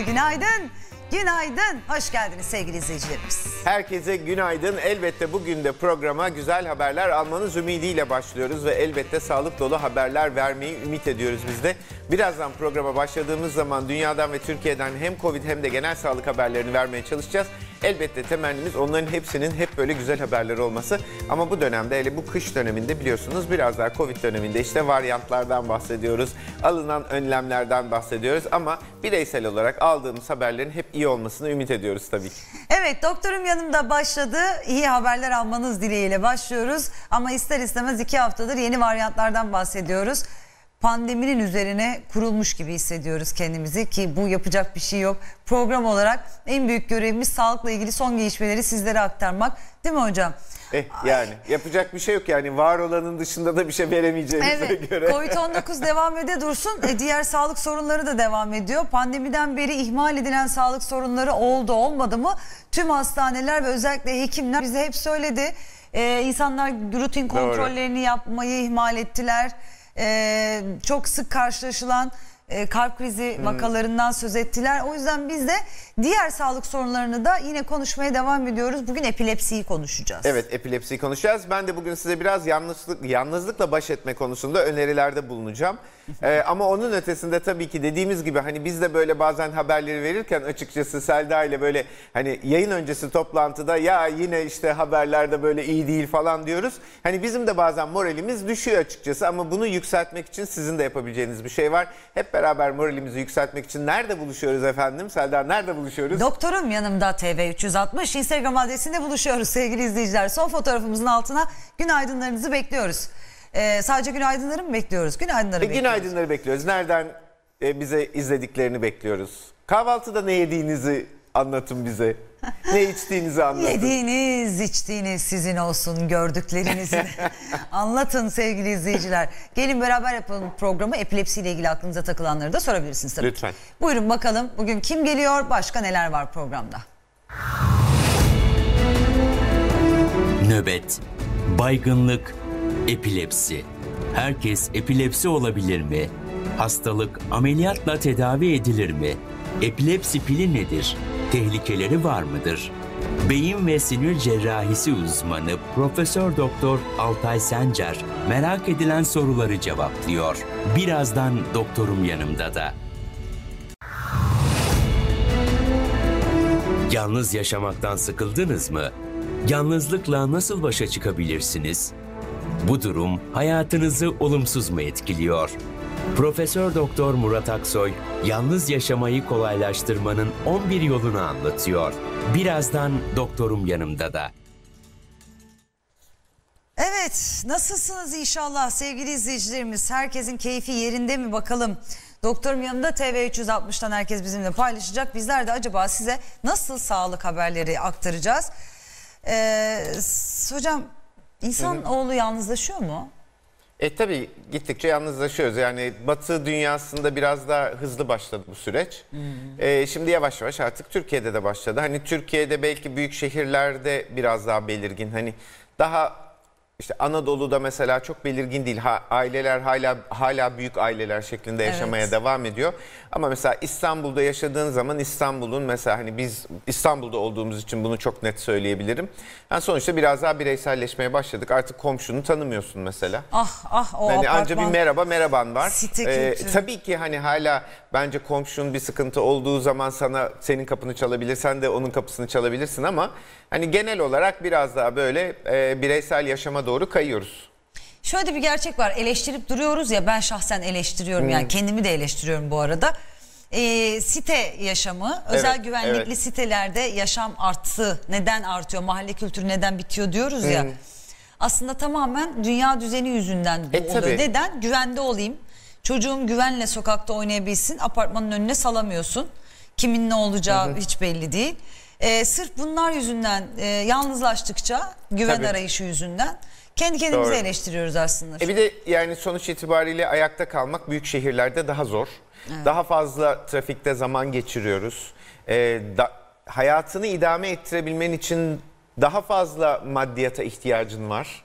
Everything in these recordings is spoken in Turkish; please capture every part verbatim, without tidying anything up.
Haydi günaydın. Günaydın. Hoş geldiniz sevgili izleyicilerimiz. Herkese günaydın. Elbette bugün de programa güzel haberler almanız ümidiyle başlıyoruz ve elbette sağlık dolu haberler vermeyi ümit ediyoruz biz de. Birazdan programa başladığımız zaman dünyadan ve Türkiye'den hem Covid hem de genel sağlık haberlerini vermeye çalışacağız. Elbette temennimiz onların hepsinin hep böyle güzel haberleri olması. Ama bu dönemde, hele bu kış döneminde biliyorsunuz, biraz daha Covid döneminde işte varyantlardan bahsediyoruz. Alınan önlemlerden bahsediyoruz ama bireysel olarak aldığımız haberlerin hep iyi olmasını ümit ediyoruz tabii ki. Evet, doktorum yanımda başladı. İyi haberler almanız dileğiyle başlıyoruz. Ama ister istemez iki haftadır yeni varyantlardan bahsediyoruz. Pandeminin üzerine kurulmuş gibi hissediyoruz kendimizi ki bu yapacak bir şey yok. Program olarak en büyük görevimiz sağlıkla ilgili son gelişmeleri sizlere aktarmak. Değil mi hocam? Eh, yani yapacak bir şey yok, yani var olanın dışında da bir şey veremeyeceğimize evet, göre. Covid on dokuz devam ede dursun. E, diğer sağlık sorunları da devam ediyor. Pandemiden beri ihmal edilen sağlık sorunları oldu olmadı mı? Tüm hastaneler ve özellikle hekimler bize hep söyledi. E, insanlar rutin kontrollerini Doğru. yapmayı ihmal ettiler. Ee, çok sık karşılaşılan e, kalp krizi hmm. vakalarından söz ettiler. O yüzden biz de diğer sağlık sorunlarını da yine konuşmaya devam ediyoruz. Bugün epilepsiyi konuşacağız. Evet, epilepsiyi konuşacağız. Ben de bugün size biraz yalnızlık, yalnızlıkla baş etme konusunda önerilerde bulunacağım. ee, ama onun ötesinde tabii ki dediğimiz gibi hani biz de böyle bazen haberleri verirken açıkçası Selda ile böyle hani yayın öncesi toplantıda ya yine işte haberlerde böyle iyi değil falan diyoruz. Hani bizim de bazen moralimiz düşüyor açıkçası ama bunu yükseltmek için sizin de yapabileceğiniz bir şey var. Hep beraber moralimizi yükseltmek için nerede buluşuyoruz efendim? Selda, nerede buluşuyoruz? Doktorum yanımda T V üç yüz altmış Instagram adresinde buluşuyoruz sevgili izleyiciler. Son fotoğrafımızın altına günaydınlarınızı bekliyoruz. Ee, sadece günaydınları mı bekliyoruz? Günaydınları e, bekliyoruz. Günaydınları bekliyoruz. Nereden e, bize izlediklerini bekliyoruz. Kahvaltıda ne yediğinizi anlatın bize. Ne içtiğinizi anlatın. Yediğiniz, içtiğiniz sizin olsun, gördüklerinizi anlatın sevgili izleyiciler. Gelin beraber yapalım programı. Epilepsiyle ilgili aklınıza takılanları da sorabilirsiniz tabii. Lütfen. Buyurun bakalım bugün kim geliyor, başka neler var programda? Nöbet, baygınlık, epilepsi. Herkes epilepsi olabilir mi? Hastalık ameliyatla tedavi edilir mi? Epilepsi pili nedir? Tehlikeleri var mıdır? Beyin ve sinir cerrahisi uzmanı Profesör Doktor Altay Sencer merak edilen soruları cevaplıyor. Birazdan doktorum yanımda da. Yalnız yaşamaktan sıkıldınız mı? Yalnızlıkla nasıl başa çıkabilirsiniz? Bu durum hayatınızı olumsuz mu etkiliyor? Profesör Doktor Murat Aksoy, yalnız yaşamayı kolaylaştırmanın on bir yolunu anlatıyor. Birazdan doktorum yanımda da. Evet, nasılsınız inşallah sevgili izleyicilerimiz? Herkesin keyfi yerinde mi bakalım? Doktorum yanımda T V üç yüz altmıştan herkes bizimle paylaşacak. Bizler de acaba size nasıl sağlık haberleri aktaracağız? Ee, hocam, insanoğlu yalnızlaşıyor mu? E tabii gittikçe yalnızlaşıyoruz. Yani Batı dünyasında biraz daha hızlı başladı bu süreç. Hmm. E, şimdi yavaş yavaş artık Türkiye'de de başladı. Hani Türkiye'de belki büyük şehirlerde biraz daha belirgin. Hani daha işte Anadolu'da mesela çok belirgin değil. Ha, aileler hala hala büyük aileler şeklinde yaşamaya evet. devam ediyor. Ama mesela İstanbul'da yaşadığın zaman İstanbul'un mesela hani biz İstanbul'da olduğumuz için bunu çok net söyleyebilirim. Yani sonuçta biraz daha bireyselleşmeye başladık. Artık komşunu tanımıyorsun mesela. Ah ah o yani apartman. Anca bir merhaba merhaban var. Ee, tabii ki hani hala bence komşunun bir sıkıntı olduğu zaman sana senin kapını çalabilir. Sen de onun kapısını çalabilirsin ama hani genel olarak biraz daha böyle e, bireysel yaşama doğru kayıyoruz. Şöyle bir gerçek var, eleştirip duruyoruz ya, ben şahsen eleştiriyorum hmm. yani kendimi de eleştiriyorum bu arada. Ee, site yaşamı, özel evet, güvenlikli evet. sitelerde yaşam arttı. Neden artıyor? Mahalle kültürü neden bitiyor diyoruz hmm. ya. Aslında tamamen dünya düzeni yüzünden bu e, oluyor. Tabii. Neden? Güvende olayım. Çocuğum güvenle sokakta oynayabilsin. Apartmanın önüne salamıyorsun. Kimin ne olacağı hı hı. hiç belli değil. Ee, sırf bunlar yüzünden e, yalnızlaştıkça, güven Tabii. arayışı yüzünden kendi kendimizi Doğru. eleştiriyoruz aslında. E bir de yani sonuç itibariyle ayakta kalmak büyük şehirlerde daha zor. Evet. Daha fazla trafikte zaman geçiriyoruz. Ee, da, hayatını idame ettirebilmen için daha fazla maddiyata ihtiyacın var.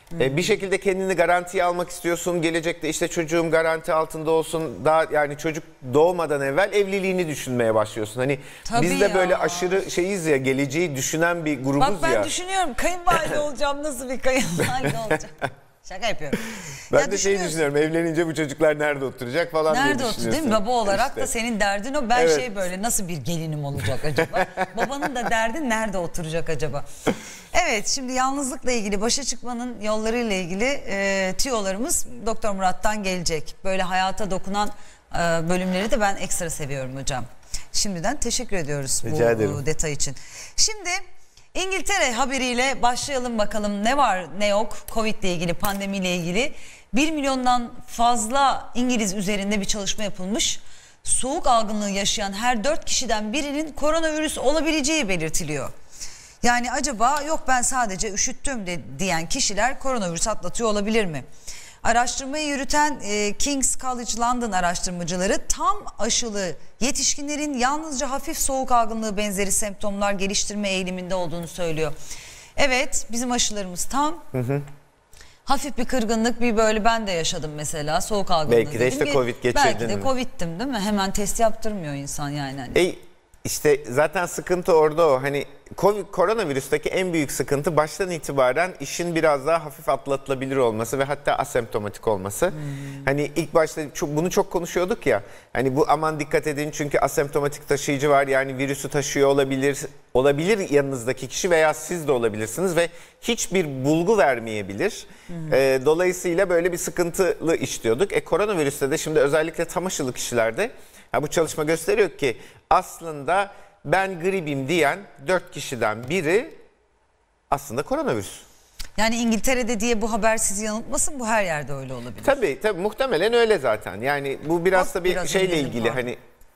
E, bir şekilde kendini garantiye almak istiyorsun. Gelecekte işte çocuğum garanti altında olsun. Daha yani çocuk doğmadan evvel evliliğini düşünmeye başlıyorsun. Hani Tabii biz de ya. böyle aşırı şeyiz ya, geleceği düşünen bir grubuz Bak ben ya. düşünüyorum kayınvalide olacağım, nasıl bir kayınvalide olacağım. Şaka yapıyorum. Ben Ya de şey düşünüyorum, evlenince bu çocuklar nerede oturacak falan diye nerede düşünüyorsun. otur değil mi? Baba olarak İşte. da senin derdin o. Ben Evet. şey böyle, nasıl bir gelinim olacak acaba? Babanın da derdi nerede oturacak acaba? Evet, şimdi yalnızlıkla ilgili, başa çıkmanın yollarıyla ilgili e, tüyolarımız Doktor Murat'tan gelecek. Böyle hayata dokunan e, bölümleri de ben ekstra seviyorum hocam. Şimdiden teşekkür ediyoruz Rica bu, ederim. bu detay için. Şimdi İngiltere haberiyle başlayalım bakalım, ne var ne yok Covid ile ilgili, pandemiyle ilgili. bir milyondan fazla İngiliz üzerinde bir çalışma yapılmış. Soğuk algınlığı yaşayan her dört kişiden birinin koronavirüs olabileceği belirtiliyor. Yani acaba yok ben sadece üşüttüm de diyen kişiler koronavirüs atlatıyor olabilir mi? Araştırmayı yürüten e, King's College London araştırmacıları tam aşılı yetişkinlerin yalnızca hafif soğuk algınlığı benzeri semptomlar geliştirme eğiliminde olduğunu söylüyor. Evet, bizim aşılarımız tam. Hı hı. Hafif bir kırgınlık, bir böyle ben de yaşadım mesela, soğuk algınlığı. Belki de işte dedim. Covid geçirdin Belki de mi? Covid'tim değil mi? Hemen test yaptırmıyor insan yani. Hani. E, işte zaten sıkıntı orada o. Hani Covid, koronavirüsteki en büyük sıkıntı baştan itibaren işin biraz daha hafif atlatılabilir olması ve hatta asemptomatik olması. Hmm. Hani ilk başta çok, bunu çok konuşuyorduk ya. Hani bu aman dikkat edin çünkü asemptomatik taşıyıcı var. Yani virüsü taşıyor olabilir. Olabilir yanınızdaki kişi veya siz de olabilirsiniz ve hiçbir bulgu vermeyebilir. Hmm. E, dolayısıyla böyle bir sıkıntılı iş diyorduk. E, koronavirüste de şimdi özellikle tam aşılı kişilerde ya bu çalışma gösteriyor ki aslında ben gripim diyen dört kişiden biri aslında koronavirüs. Yani İngiltere'de diye bu haber sizi yanıltmasın, bu her yerde öyle olabilir. Tabii tabii muhtemelen öyle zaten. Yani bu biraz Bak, da bir biraz şeyle indirim ilgili var. hani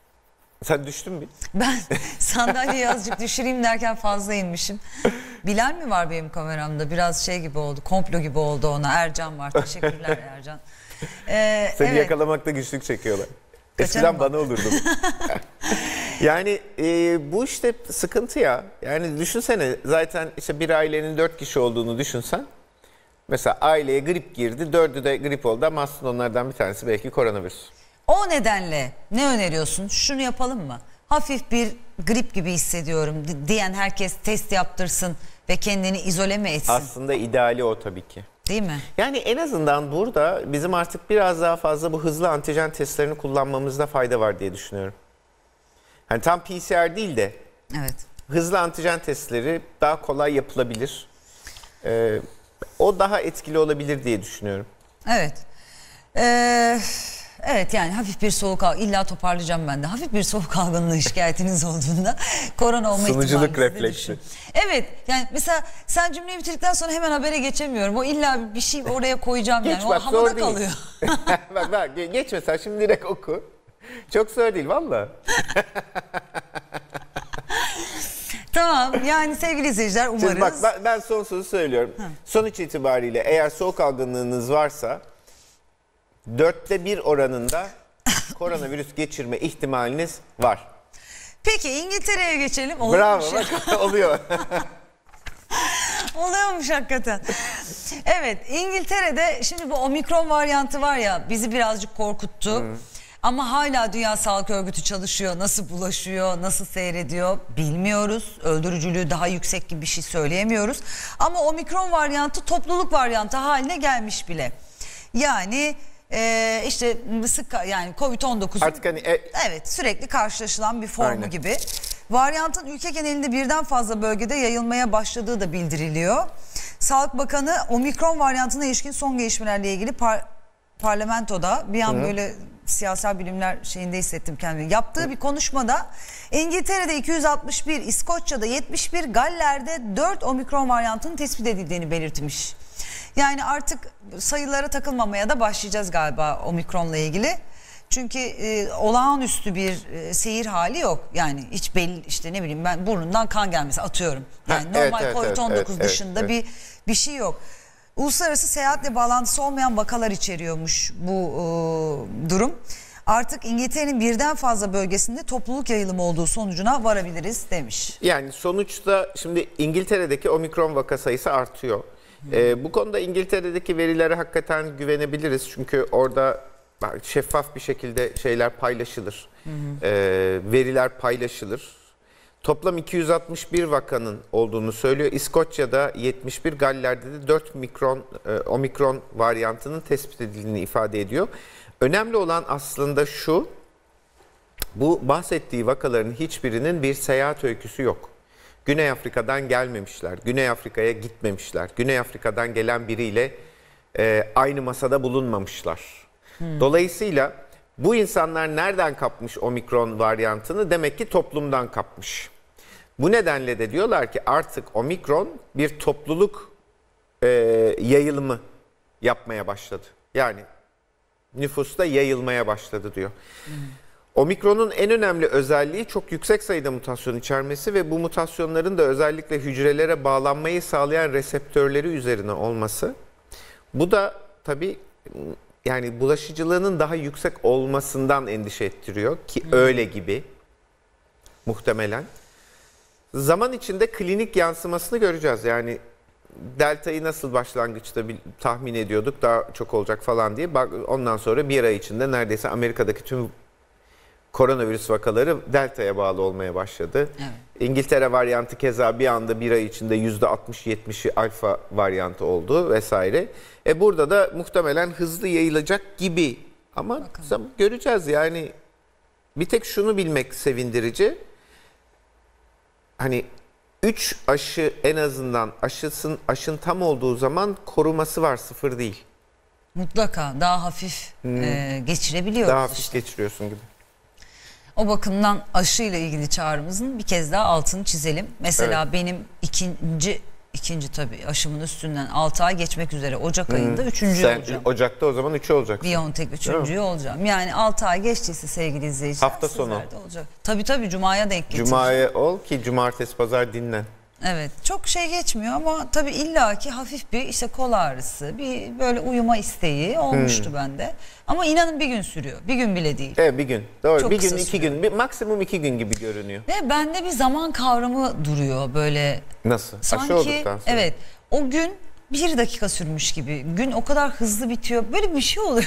sen düştün mü? Ben sandalyeyi azıcık düşüreyim derken fazla inmişim. Bilal mi var benim kameramda? Biraz şey gibi oldu, komplo gibi oldu ona. Ercan var, teşekkürler Ercan. Ee, Seni evet. yakalamakta güçlük çekiyorlar. Kaçarım Eskiden bak. bana olurdu. Yani e, bu işte sıkıntı ya. Yani düşünsene zaten işte bir ailenin dört kişi olduğunu düşünsen. Mesela aileye grip girdi, dördü de grip oldu ama aslında onlardan bir tanesi belki koronavirüs. O nedenle ne öneriyorsun? Şunu yapalım mı? Hafif bir grip gibi hissediyorum diyen herkes test yaptırsın ve kendini izole mi etsin? Aslında ideali o tabii ki. Değil mi? Yani en azından burada bizim artık biraz daha fazla bu hızlı antijen testlerini kullanmamızda fayda var diye düşünüyorum. Hani tam P C R değil de Evet. hızlı antijen testleri daha kolay yapılabilir. Ee, o daha etkili olabilir diye düşünüyorum. Evet. Ee, evet yani hafif bir soğuk algınlığı, illa toparlayacağım ben de. Hafif bir soğuk algınlığı şikayetiniz olduğunda korona olma ihtimalinizi Sunuculuk de refleksi. düşün. Evet yani mesela sen cümleyi bitirdikten sonra hemen habere geçemiyorum. O illa bir şey oraya koyacağım yani. Geç O bak, havada zor değil. kalıyor. bak bak ge- geç mesela şimdi direkt oku. Çok zor değil valla. Tamam yani sevgili izleyiciler umarız. Şimdi bak ben, ben son sözü söylüyorum. Hı. Sonuç itibariyle eğer soğuk algınlığınız varsa dörtte bir oranında koronavirüs geçirme ihtimaliniz var. Peki İngiltere'ye geçelim. Olur Bravo mu? bak oluyor. Oluyormuş hakikaten. Evet İngiltere'de şimdi bu omikron varyantı var ya, bizi birazcık korkuttu. Hmm. Ama hala Dünya Sağlık Örgütü çalışıyor. Nasıl bulaşıyor, nasıl seyrediyor bilmiyoruz. Öldürücülüğü daha yüksek gibi bir şey söyleyemiyoruz. Ama omikron varyantı topluluk varyantı haline gelmiş bile. Yani e, işte sık yani Covid on dokuzun Artık hani e... evet sürekli karşılaşılan bir formu Aynen. gibi. Varyantın ülke genelinde birden fazla bölgede yayılmaya başladığı da bildiriliyor. Sağlık Bakanı omikron varyantına ilişkin son gelişmelerle ilgili par parlamentoda bir an Hı. böyle siyasal bilimler şeyinde hissettim kendimi. Yaptığı bir konuşmada İngiltere'de iki yüz altmış bir, İskoçya'da yetmiş bir, Galler'de dört omikron varyantının tespit edildiğini belirtmiş. Yani artık sayılara takılmamaya da başlayacağız galiba omikronla ilgili. Çünkü e, olağanüstü bir e, seyir hali yok. Yani hiç belli işte ne bileyim ben burnundan kan gelmesi atıyorum. Yani Ha, normal evet, Covid on dokuz evet, dışında evet, bir bir şey yok. Uluslararası seyahatle bağlantısı olmayan vakalar içeriyormuş bu e, durum. Artık İngiltere'nin birden fazla bölgesinde topluluk yayılımı olduğu sonucuna varabiliriz demiş. Yani sonuçta şimdi İngiltere'deki omikron vaka sayısı artıyor. Ee, bu konuda İngiltere'deki verilere hakikaten güvenebiliriz. Çünkü orada şeffaf bir şekilde şeyler paylaşılır. Hı hı. Ee, veriler paylaşılır. Toplam iki yüz altmış bir vakanın olduğunu söylüyor. İskoçya'da yetmiş bir, Galler'de de dört mikron, e, omikron varyantının tespit edildiğini ifade ediyor. Önemli olan aslında şu, bu bahsettiği vakaların hiçbirinin bir seyahat öyküsü yok. Güney Afrika'dan gelmemişler, Güney Afrika'ya gitmemişler, Güney Afrika'dan gelen biriyle e, aynı masada bulunmamışlar. Hmm. Dolayısıyla bu insanlar nereden kapmış omikron varyantını? Demek ki toplumdan kapmış. Bu nedenle de diyorlar ki artık omikron bir topluluk e, yayılımı yapmaya başladı. Yani nüfusta yayılmaya başladı diyor. Hmm. Omikronun en önemli özelliği çok yüksek sayıda mutasyon içermesi ve bu mutasyonların da özellikle hücrelere bağlanmayı sağlayan reseptörleri üzerine olması. Bu da tabii yani bulaşıcılığının daha yüksek olmasından endişe ettiriyor ki hmm. öyle gibi muhtemelen. Zaman içinde klinik yansımasını göreceğiz. Yani delta'yı nasıl başlangıçta bir, tahmin ediyorduk daha çok olacak falan diye. Bak, ondan sonra bir ay içinde neredeyse Amerika'daki tüm koronavirüs vakaları delta'ya bağlı olmaya başladı. Evet. İngiltere varyantı keza bir anda bir ay içinde yüzde altmış yetmişi alfa varyantı oldu vesaire. E burada da muhtemelen hızlı yayılacak gibi ama Bakalım. göreceğiz yani. Bir tek şunu bilmek sevindirici. Hani üç aşı en azından aşısın aşın tam olduğu zaman koruması var, sıfır değil. Mutlaka daha hafif hmm. e, geçirebiliyoruz. Daha hafif işte. geçiriyorsun gibi. O bakımdan aşıyla ilgili çağrımızın bir kez daha altını çizelim. Mesela evet. benim ikinci ikinci tabii aşımın üstünden altı ay geçmek üzere Ocak hmm. ayında üçüncü Sen olacağım. Ocak'ta o zaman üçü olacaksın. BioNTech üçüncüyü olacağım. Yani altı ay geçtiyse sevgili izleyiciler. Hafta sonu. Olacak. Tabii tabii Cuma'ya denk getireceğim. Cuma'ya ol ki cumartesi pazar dinlen. Evet, çok şey geçmiyor ama tabii illaki hafif bir işte kol ağrısı, bir böyle uyuma isteği olmuştu hmm. bende. Ama inanın bir gün sürüyor, bir gün bile değil. Evet, bir gün. Doğru. Çok bir gün, iki sürüyor. gün, bir, maksimum iki gün gibi görünüyor. Ve bende bir zaman kavramı duruyor böyle. Nasıl? Sanki, aşı olduktan sonra. Evet, o gün bir dakika sürmüş gibi. Gün o kadar hızlı bitiyor. Böyle bir şey oluyor.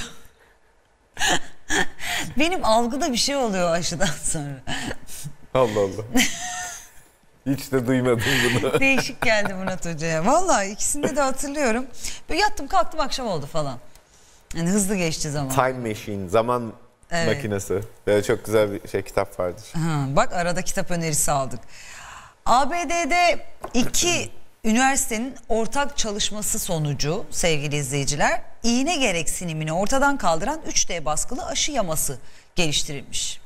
Benim algıda bir şey oluyor aşıdan sonra. Allah Allah. Hiç de duymadım bunu. Değişik geldi Murat Hoca'ya. Vallahi ikisini de hatırlıyorum. Böyle yattım kalktım akşam oldu falan. Yani hızlı geçti zaman. Time Machine, zaman evet. makinesi. Böyle çok güzel bir şey kitap vardır. Ha, bak arada kitap önerisi aldık. A B D'de iki üniversitenin ortak çalışması sonucu sevgili izleyiciler iğne gereksinimini ortadan kaldıran üç D baskılı aşı yaması geliştirilmiş.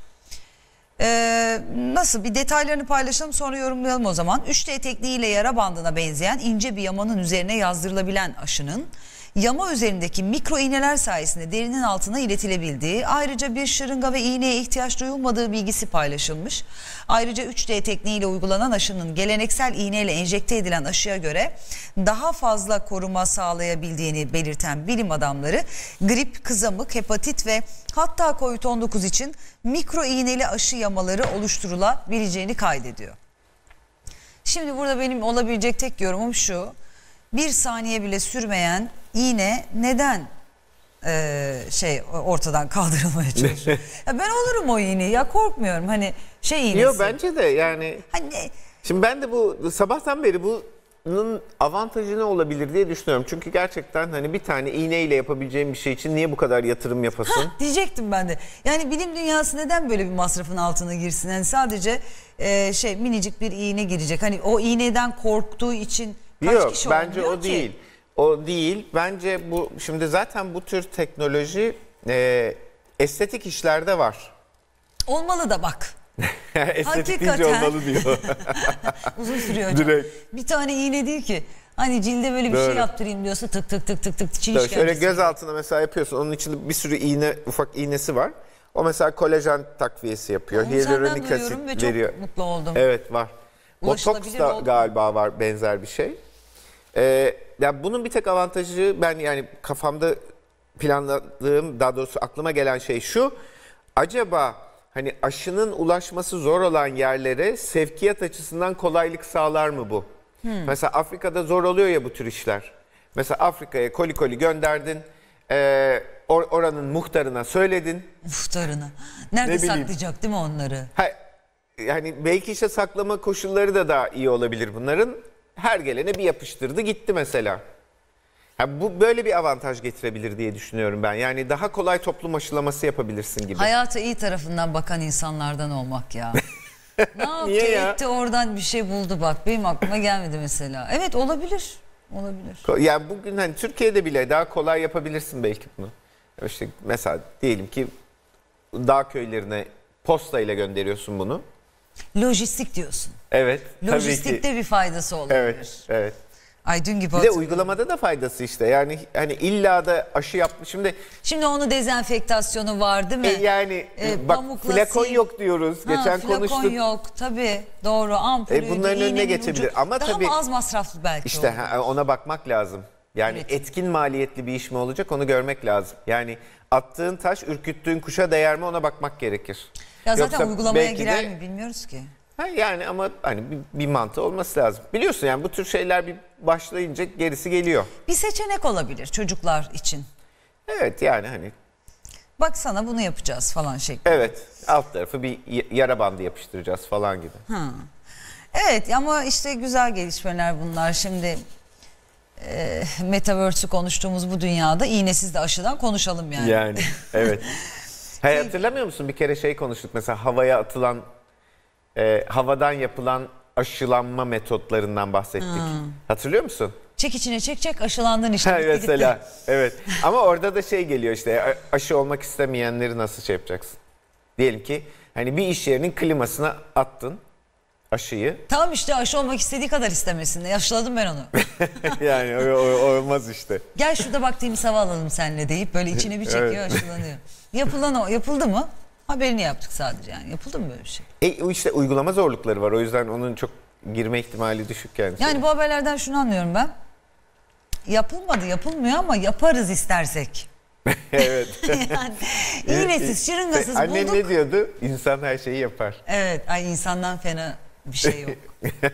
Ee, nasıl bir detaylarını paylaşalım sonra yorumlayalım o zaman. üç D tekniğiyle yara bandına benzeyen ince bir yamanın üzerine yazdırılabilen aşının yama üzerindeki mikro iğneler sayesinde derinin altına iletilebildiği, ayrıca bir şırınga ve iğneye ihtiyaç duyulmadığı bilgisi paylaşılmış. Ayrıca üç D tekniğiyle uygulanan aşının geleneksel iğneyle enjekte edilen aşıya göre daha fazla koruma sağlayabildiğini belirten bilim adamları grip, kızamık, hepatit ve hatta kovid on dokuz için mikro iğneli aşı yamaları oluşturulabileceğini kaydediyor. Şimdi burada benim olabilecek tek yorumum şu: bir saniye bile sürmeyen iğne neden e, şey ortadan kaldırılmaya çalışıyor? Ya ben olurum o iğneyi, ya korkmuyorum hani şey iğnesi. Yok bence de yani. Hani... Şimdi ben de bu sabahtan beri bunun avantajı ne olabilir diye düşünüyorum. Çünkü gerçekten hani bir tane iğneyle yapabileceğim bir şey için niye bu kadar yatırım yapasın? Hah, diyecektim ben de. Yani bilim dünyası neden böyle bir masrafın altına girsin? Yani sadece e, şey minicik bir iğne girecek. Hani o iğneden korktuğu için kaç Yok, kişi bence o ki? değil. O değil. Bence bu şimdi zaten bu tür teknoloji e, estetik işlerde var. Olmalı da bak. Estetik deyince olmalı diyor. Uzun sürüyor hocam. Direkt. Bir tane iğne değil ki. Hani cilde böyle bir Doğru. şey yaptırayım diyorsa tık tık tık tık tık çiğ işkencesi. Şöyle göz altına mesela yapıyorsun. Onun içinde bir sürü iğne, ufak iğnesi var. O mesela kolajen takviyesi yapıyor. Hyaluronik asit veriyor. Çok mutlu oldum. Evet var. Botoks da galiba var benzer bir şey. Ee, ya bunun bir tek avantajı, ben yani kafamda planladığım, daha doğrusu aklıma gelen şey şu: acaba hani aşının ulaşması zor olan yerlere sevkiyat açısından kolaylık sağlar mı bu? Hmm. Mesela Afrika'da zor oluyor ya bu tür işler. Mesela Afrika'ya koli koli gönderdin. E, or, oranın muhtarına söyledin. Muhtarına. Nerede Ne bileyim. saklayacak değil mi onları? Ha, yani belki işte saklama koşulları da daha iyi olabilir bunların. Her gelene bir yapıştırdı gitti mesela. Ha, bu böyle bir avantaj getirebilir diye düşünüyorum ben. Yani daha kolay toplum aşılaması yapabilirsin gibi. Hayata iyi tarafından bakan insanlardan olmak ya. Ne yaptı Niye ya? etti oradan bir şey buldu bak. Benim aklıma gelmedi mesela. Evet olabilir. Olabilir. Yani bugün hani Türkiye'de bile daha kolay yapabilirsin belki bunu. İşte mesela diyelim ki dağ köylerine posta ile gönderiyorsun bunu. Lojistik diyorsun. Evet. Lojistikte tabii ki. bir faydası olabilir. Evet, evet. Ay dün gibi Bir de uygulamada da faydası işte. Yani hani illa da aşı yapmış. Şimdi Şimdi onun dezenfektasyonu var değil mi? e, yani E, bak pamukla flakon sil. yok diyoruz. Ha, Geçen flakon konuştuk. yok tabii doğru ampulüydü. E, bunların önüne iğnenin geçebilir. ucu. Ama daha tabii- mı az masraflı belki İşte oldu? ha, ona bakmak lazım. Yani Evet. etkin maliyetli bir iş mi olacak onu görmek lazım. Yani attığın taş ürküttüğün kuşa değer mi ona bakmak gerekir. Ya zaten Yoksa uygulamaya belki girer de- mi bilmiyoruz ki. Ha yani ama hani bir, bir mantığı olması lazım. Biliyorsun yani bu tür şeyler bir başlayınca gerisi geliyor. Bir seçenek olabilir çocuklar için. Evet yani hani Bak sana bunu yapacağız falan şeklinde. evet alt tarafı bir y- yara bandı yapıştıracağız falan gibi. Evet ama işte güzel gelişmeler bunlar. Şimdi e, Metaverse'ü konuştuğumuz bu dünyada iğnesiz de aşıdan konuşalım yani. Yani evet. Hey, hatırlamıyor musun bir kere şey konuştuk mesela havaya atılan e, havadan yapılan aşılanma metotlarından bahsettik. Hatırlıyor musun? Çek içine çek çek aşılandın işte. Ha, Bitti gitti. mesela evet ama orada da şey geliyor işte a- aşı olmak istemeyenleri nasıl şey yapacaksın? Diyelim ki hani bir iş yerinin klimasına attın aşıyı. Tamam işte aşı olmak istediği kadar istemesin. Aşıladım ben onu. Yani o, o- olmaz işte. Gel şurada bak temiz hava alalım seninle deyip böyle içine bir çekiyor Evet. aşılanıyor. Yapılan o yapıldı mı? Haberini yaptık sadece yani. Yapıldı mı böyle bir şey? E, o işte uygulama zorlukları var o yüzden onun çok girme ihtimali düşük yani. Yani bu haberlerden şunu anlıyorum ben. Yapılmadı yapılmıyor ama yaparız istersek. Evet. Yani iğnesiz şırıngasız Annen bulduk. ne diyordu? İnsan her şeyi yapar. Evet ay insandan fena bir şey yok.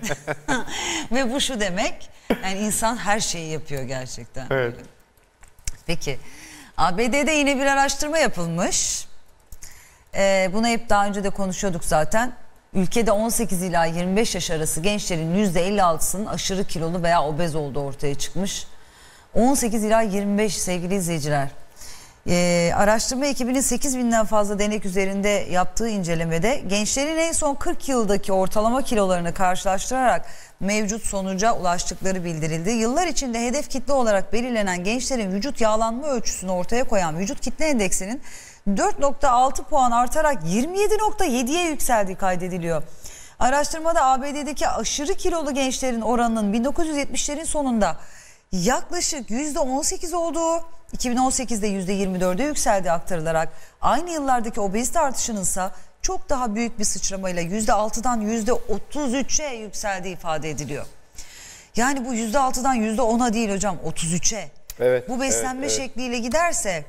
Ve bu şu demek yani insan her şeyi yapıyor gerçekten. Evet. Peki A B D'de yine bir araştırma yapılmış. Ee, bunu hep daha önce de konuşuyorduk zaten. Ülkede on sekiz ila yirmi beş yaş arası gençlerin yüzde elli altısının aşırı kilolu veya obez olduğu ortaya çıkmış. on sekiz ila yirmi beş sevgili izleyiciler. Ee, araştırma ekibinin sekiz binden fazla denek üzerinde yaptığı incelemede gençlerin en son kırk yıldaki ortalama kilolarını karşılaştırarak mevcut sonuca ulaştıkları bildirildi. Yıllar içinde hedef kitle olarak belirlenen gençlerin vücut yağlanma ölçüsünü ortaya koyan vücut kitle endeksinin dört nokta altı puan artarak yirmi yedi nokta yediye yükseldiği kaydediliyor. Araştırmada A B D'deki aşırı kilolu gençlerin oranının bin dokuz yüz yetmişlerin sonunda yaklaşık yüzde on sekiz olduğu, iki bin on sekizde yüzde yirmi dörde yükseldiği aktarılarak aynı yıllardaki obezite artışının ise çok daha büyük bir sıçramayla yüzde altıdan yüzde otuz üçe yükseldiği ifade ediliyor. Yani bu yüzde altıdan yüzde ona değil hocam otuz üçe. Evet, Bu beslenme evet, evet. şekliyle giderse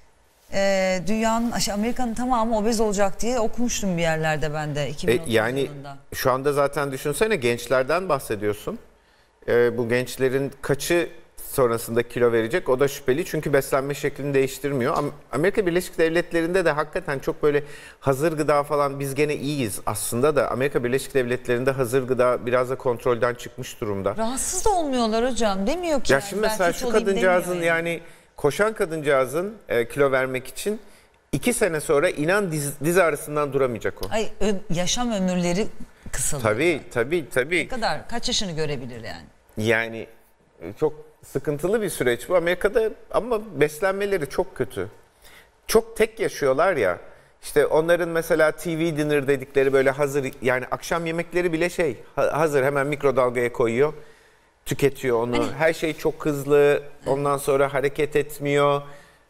e, dünyanın, Amerika'nın tamamı obez olacak diye okumuştum bir yerlerde ben de iki bin E, otuz yani yılında. şu anda zaten düşünsene gençlerden bahsediyorsun. E, bu gençlerin kaçı sonrasında kilo verecek o da şüpheli çünkü beslenme şeklini değiştirmiyor. Am- Amerika Birleşik Devletleri'nde de hakikaten çok böyle hazır gıda falan biz gene iyiyiz aslında da Amerika Birleşik Devletleri'nde hazır gıda biraz da kontrolden çıkmış durumda. Rahatsız da olmuyorlar hocam demiyor ki. Ya yani, şimdi ben mesela fit şu olayım kadıncağızın demiyor yani. koşan kadıncağızın e, kilo vermek için iki sene sonra inan diz, diz ağrısından duramayacak o. Ay ö- yaşam ömürleri kısalıyor. Tabii tabii tabii. Ne kadar kaç yaşını görebilir yani? Yani e, çok sıkıntılı bir süreç bu Amerika'da ama beslenmeleri çok kötü. Çok tek yaşıyorlar ya. İşte onların mesela T V dinner dedikleri böyle hazır yani akşam yemekleri bile şey ha- hazır hemen mikrodalgaya koyuyor. Tüketiyor onu. Hani- Her şey çok hızlı. Ondan sonra hareket etmiyor.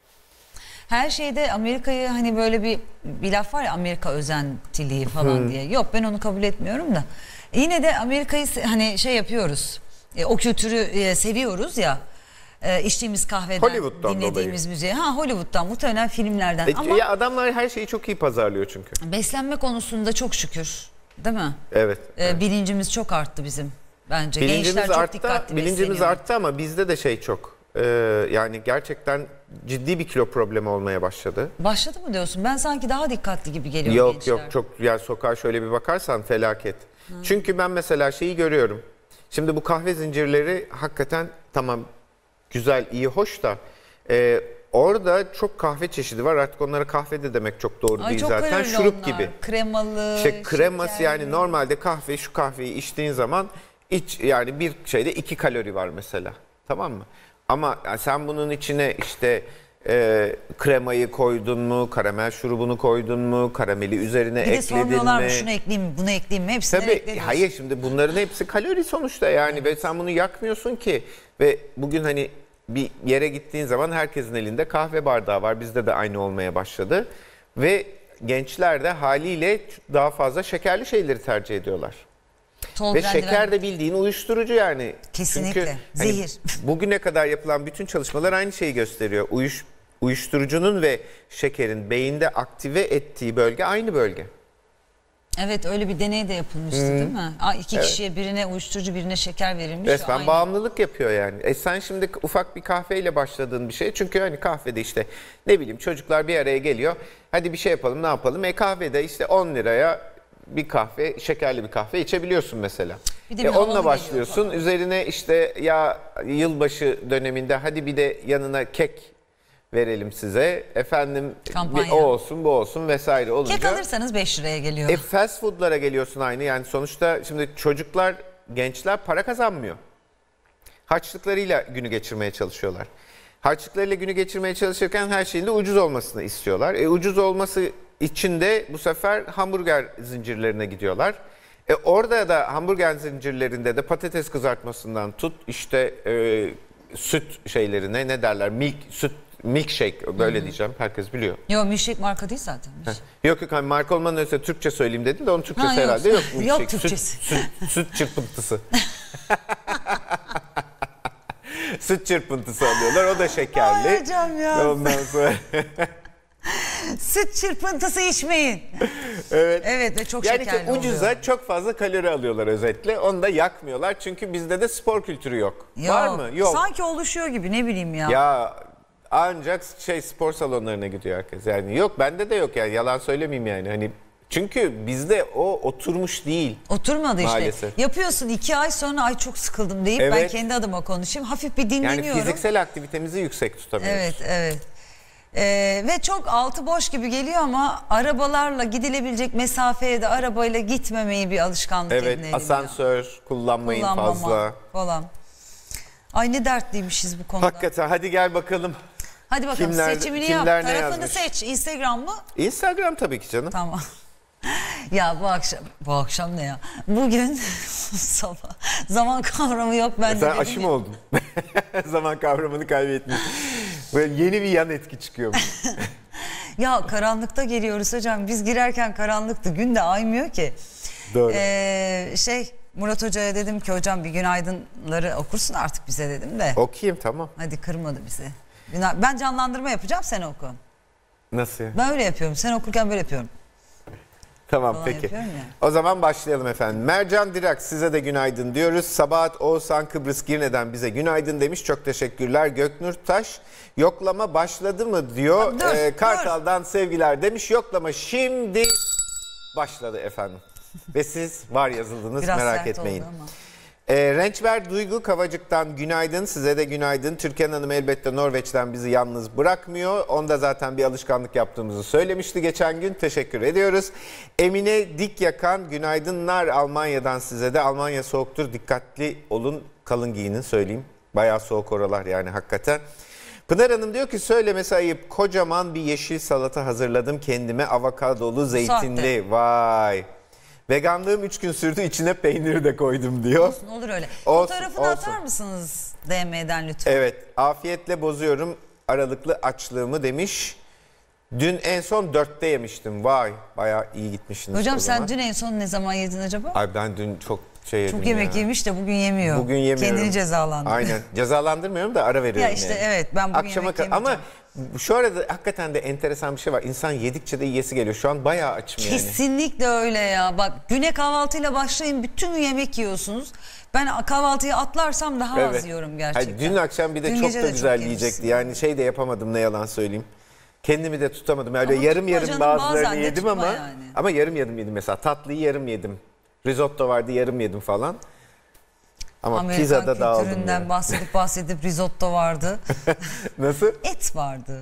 Her şeyde Amerika'yı hani böyle bir bir laf var ya Amerika özentiliği falan diye. Yok ben onu kabul etmiyorum da. E, yine de Amerika'yı se- hani şey yapıyoruz. E, o kültürü e, seviyoruz ya. E, içtiğimiz kahveden, Hollywood'dan dinlediğimiz dolayı. müziği. Ha Hollywood'dan muhtemelen filmlerden. E, Ama ya adamlar her şeyi çok iyi pazarlıyor çünkü. beslenme konusunda çok şükür. Değil mi? Evet. E, evet. Bilincimiz çok arttı bizim bence. Bilincimiz Gençler çok arttı, dikkatli bilincimiz besleniyor. arttı ama bizde de şey çok. e, yani gerçekten ciddi bir kilo problemi olmaya başladı. Başladı mı diyorsun? Ben sanki daha dikkatli gibi geliyor Yok gençler. yok çok yani sokağa şöyle bir bakarsan felaket. Hı. Çünkü ben mesela şeyi görüyorum. Şimdi bu kahve zincirleri hakikaten tamam güzel, iyi, hoş da e, orada çok kahve çeşidi var. Artık onlara kahve de demek çok doğru Ay, değil çok zaten. Şurup onlar. gibi. Kremalı. İşte kreması şekerli. yani normalde kahve şu kahveyi içtiğin zaman iç yani bir şeyde iki kalori var mesela. Tamam mı? Ama yani sen bunun içine işte e, kremayı koydun mu, karamel şurubunu koydun mu, karameli üzerine bir ekledin de sormuyorlar mi? mı şunu ekleyeyim mi, bunu ekleyeyim mi? Hepsini Tabii eklediyorsun. hayır şimdi bunların hepsi kalori sonuçta yani ve sen bunu yakmıyorsun ki. Ve bugün hani bir yere gittiğin zaman herkesin elinde kahve bardağı var. Bizde de aynı olmaya başladı. Ve gençler de haliyle daha fazla şekerli şeyleri tercih ediyorlar. Ve şeker de bildiğin uyuşturucu yani. Kesinlikle. Çünkü Zehir. Hani bugüne kadar yapılan bütün çalışmalar aynı şeyi gösteriyor. Uyuş, uyuşturucunun ve şekerin beyinde aktive ettiği bölge aynı bölge. Evet öyle bir deney de yapılmıştı hmm. değil mi? Aa, iki evet. kişiye birine uyuşturucu birine şeker verilmiş. Resmen aynı. bağımlılık yapıyor yani. E sen şimdi ufak bir kahveyle başladığın bir şey. Çünkü hani kahvede işte ne bileyim çocuklar bir araya geliyor. Hadi bir şey yapalım ne yapalım? E kahvede işte on liraya bir kahve, şekerli bir kahve içebiliyorsun mesela. Bir e onunla başlıyorsun. Üzerine işte ya yılbaşı döneminde hadi bir de yanına kek verelim size. Efendim bir o olsun bu olsun vesaire olunca. Kek alırsanız beş liraya geliyor. E fast food'lara geliyorsun aynı. Yani sonuçta şimdi çocuklar, gençler para kazanmıyor. Harçlıklarıyla günü geçirmeye çalışıyorlar. Harçlıklarıyla günü geçirmeye çalışırken her şeyin de ucuz olmasını istiyorlar. E ucuz olması için de bu sefer hamburger zincirlerine gidiyorlar. E orada da hamburger zincirlerinde de patates kızartmasından tut işte e, süt şeylerine ne derler milk süt milkshake böyle Hı-hı. diyeceğim herkes biliyor. Yok milkshake marka değil zaten. Yok yok hani marka olmanın ötesinde Türkçe söyleyeyim dedin de onun Türkçesi ha, herhalde yok. Milkshake. Yok Türkçesi. Süt, süt, süt çırpıntısı. Süt çırpıntısı alıyorlar o da şekerli. Ay hocam ya. Ondan sonra... Süt çırpıntısı içmeyin. Evet. Evet ve çok yani şekerli çok ucuza oluyor. çok fazla kalori alıyorlar özetle. Onu da yakmıyorlar çünkü bizde de spor kültürü yok. yok. Var mı? Yok. Sanki oluşuyor gibi ne bileyim ya. Ya ancak şey spor salonlarına gidiyor herkes. Yani yok bende de yok yani yalan söylemeyeyim yani. Hani çünkü bizde o oturmuş değil. Oturmadı işte. Maalesef. Yapıyorsun iki ay sonra ay çok sıkıldım deyip evet. ben kendi adıma konuşayım. Hafif bir dinleniyorum. Yani fiziksel aktivitemizi yüksek tutamıyoruz. Evet evet. Ee, ve çok altı boş gibi geliyor ama arabalarla gidilebilecek mesafeye de arabayla gitmemeyi bir alışkanlık evet, edinelim. Evet asansör ya. kullanmayın Kullanmama fazla. Falan. Ay ne dertliymişiz bu konuda. Hakikaten hadi gel bakalım. Hadi bakalım kimler, seçimini kimler yap. Tarafını yazmış? Seç. Instagram mı? Instagram tabii ki canım. Tamam. Ya bu akşam, bu akşam ne ya? Bugün sabah zaman kavramı yok bende. Sen aşı mı oldun? Zaman kavramını kaybetmiş. Böyle yeni bir yan etki çıkıyor. Ya karanlıkta geliyoruz hocam. Biz girerken karanlıktı. Gün de aymıyor ki. Doğru. Ee, şey Murat Hoca'ya dedim ki hocam bir günaydınları okursun artık bize dedim de. Okuyayım tamam. Hadi kırmadı bizi. Ben canlandırma yapacağım sen oku. Nasıl ya? Ben öyle yapıyorum. Sen okurken böyle yapıyorum. Tamam falan peki. O zaman başlayalım efendim. Mercan Dirak size de günaydın diyoruz. Sabahat Oğuzhan Kıbrıs Girne'den bize günaydın demiş. Çok teşekkürler. Göknur Taş yoklama başladı mı diyor. Dur, ee, Kartal'dan dur. sevgiler demiş. Yoklama şimdi başladı efendim. Ve siz var yazıldınız biraz merak etmeyin. E, Rençber Duygu Kavacık'tan günaydın. Size de günaydın. Türkan Hanım elbette Norveç'ten bizi yalnız bırakmıyor. Onda zaten bir alışkanlık yaptığımızı söylemişti geçen gün. Teşekkür ediyoruz. Emine Dikyakan günaydınlar Almanya'dan size de. Almanya soğuktur. Dikkatli olun. Kalın giyinin söyleyeyim. Bayağı soğuk oralar yani hakikaten. Pınar Hanım diyor ki söylemesi ayıp. Kocaman bir yeşil salata hazırladım kendime. Avokadolu, zeytinli. Sahte. Vay. Veganlığım üç gün sürdü içine peyniri de koydum diyor. Olsun olur öyle. Olsun, Fotoğrafını olsun. atar mısınız D M'den lütfen? Evet afiyetle bozuyorum aralıklı açlığımı demiş. Dün en son dörtte yemiştim. Vay bayağı iyi gitmişsiniz. Hocam sen dün en son ne zaman yedin acaba? Ay ben dün çok şey yedim Çok yemek ya. yemiş de bugün yemiyor. Bugün yemiyorum. Kendini cezalandırıyor. Aynen cezalandırmıyorum da ara veriyorum ya işte yani. evet ben bugün Akşama yemek ka- yemeyeceğim. Ama Şu arada hakikaten de enteresan bir şey var. İnsan yedikçe de yiyesi geliyor. Şu an bayağı açım yani. Kesinlikle öyle ya. Bak güne kahvaltıyla başlayın, bütün gün yemek yiyorsunuz. Ben kahvaltıyı atlarsam daha evet. az yiyorum gerçekten. Hayır, dün akşam bir de dün çok da güzel yiyecekti. Yani şey de yapamadım, ne yalan söyleyeyim. Kendimi de tutamadım. Öyle ama yarım yarım bazılarını yedim ama yani. Ama yarım yarım yedim mesela. Tatlıyı yarım yedim. Risotto vardı, yarım yedim falan. Ama Amerikan pizzada dağıldım. Amerikan kültüründen yani. bahsedip bahsedip risotto vardı. Nasıl? Et vardı.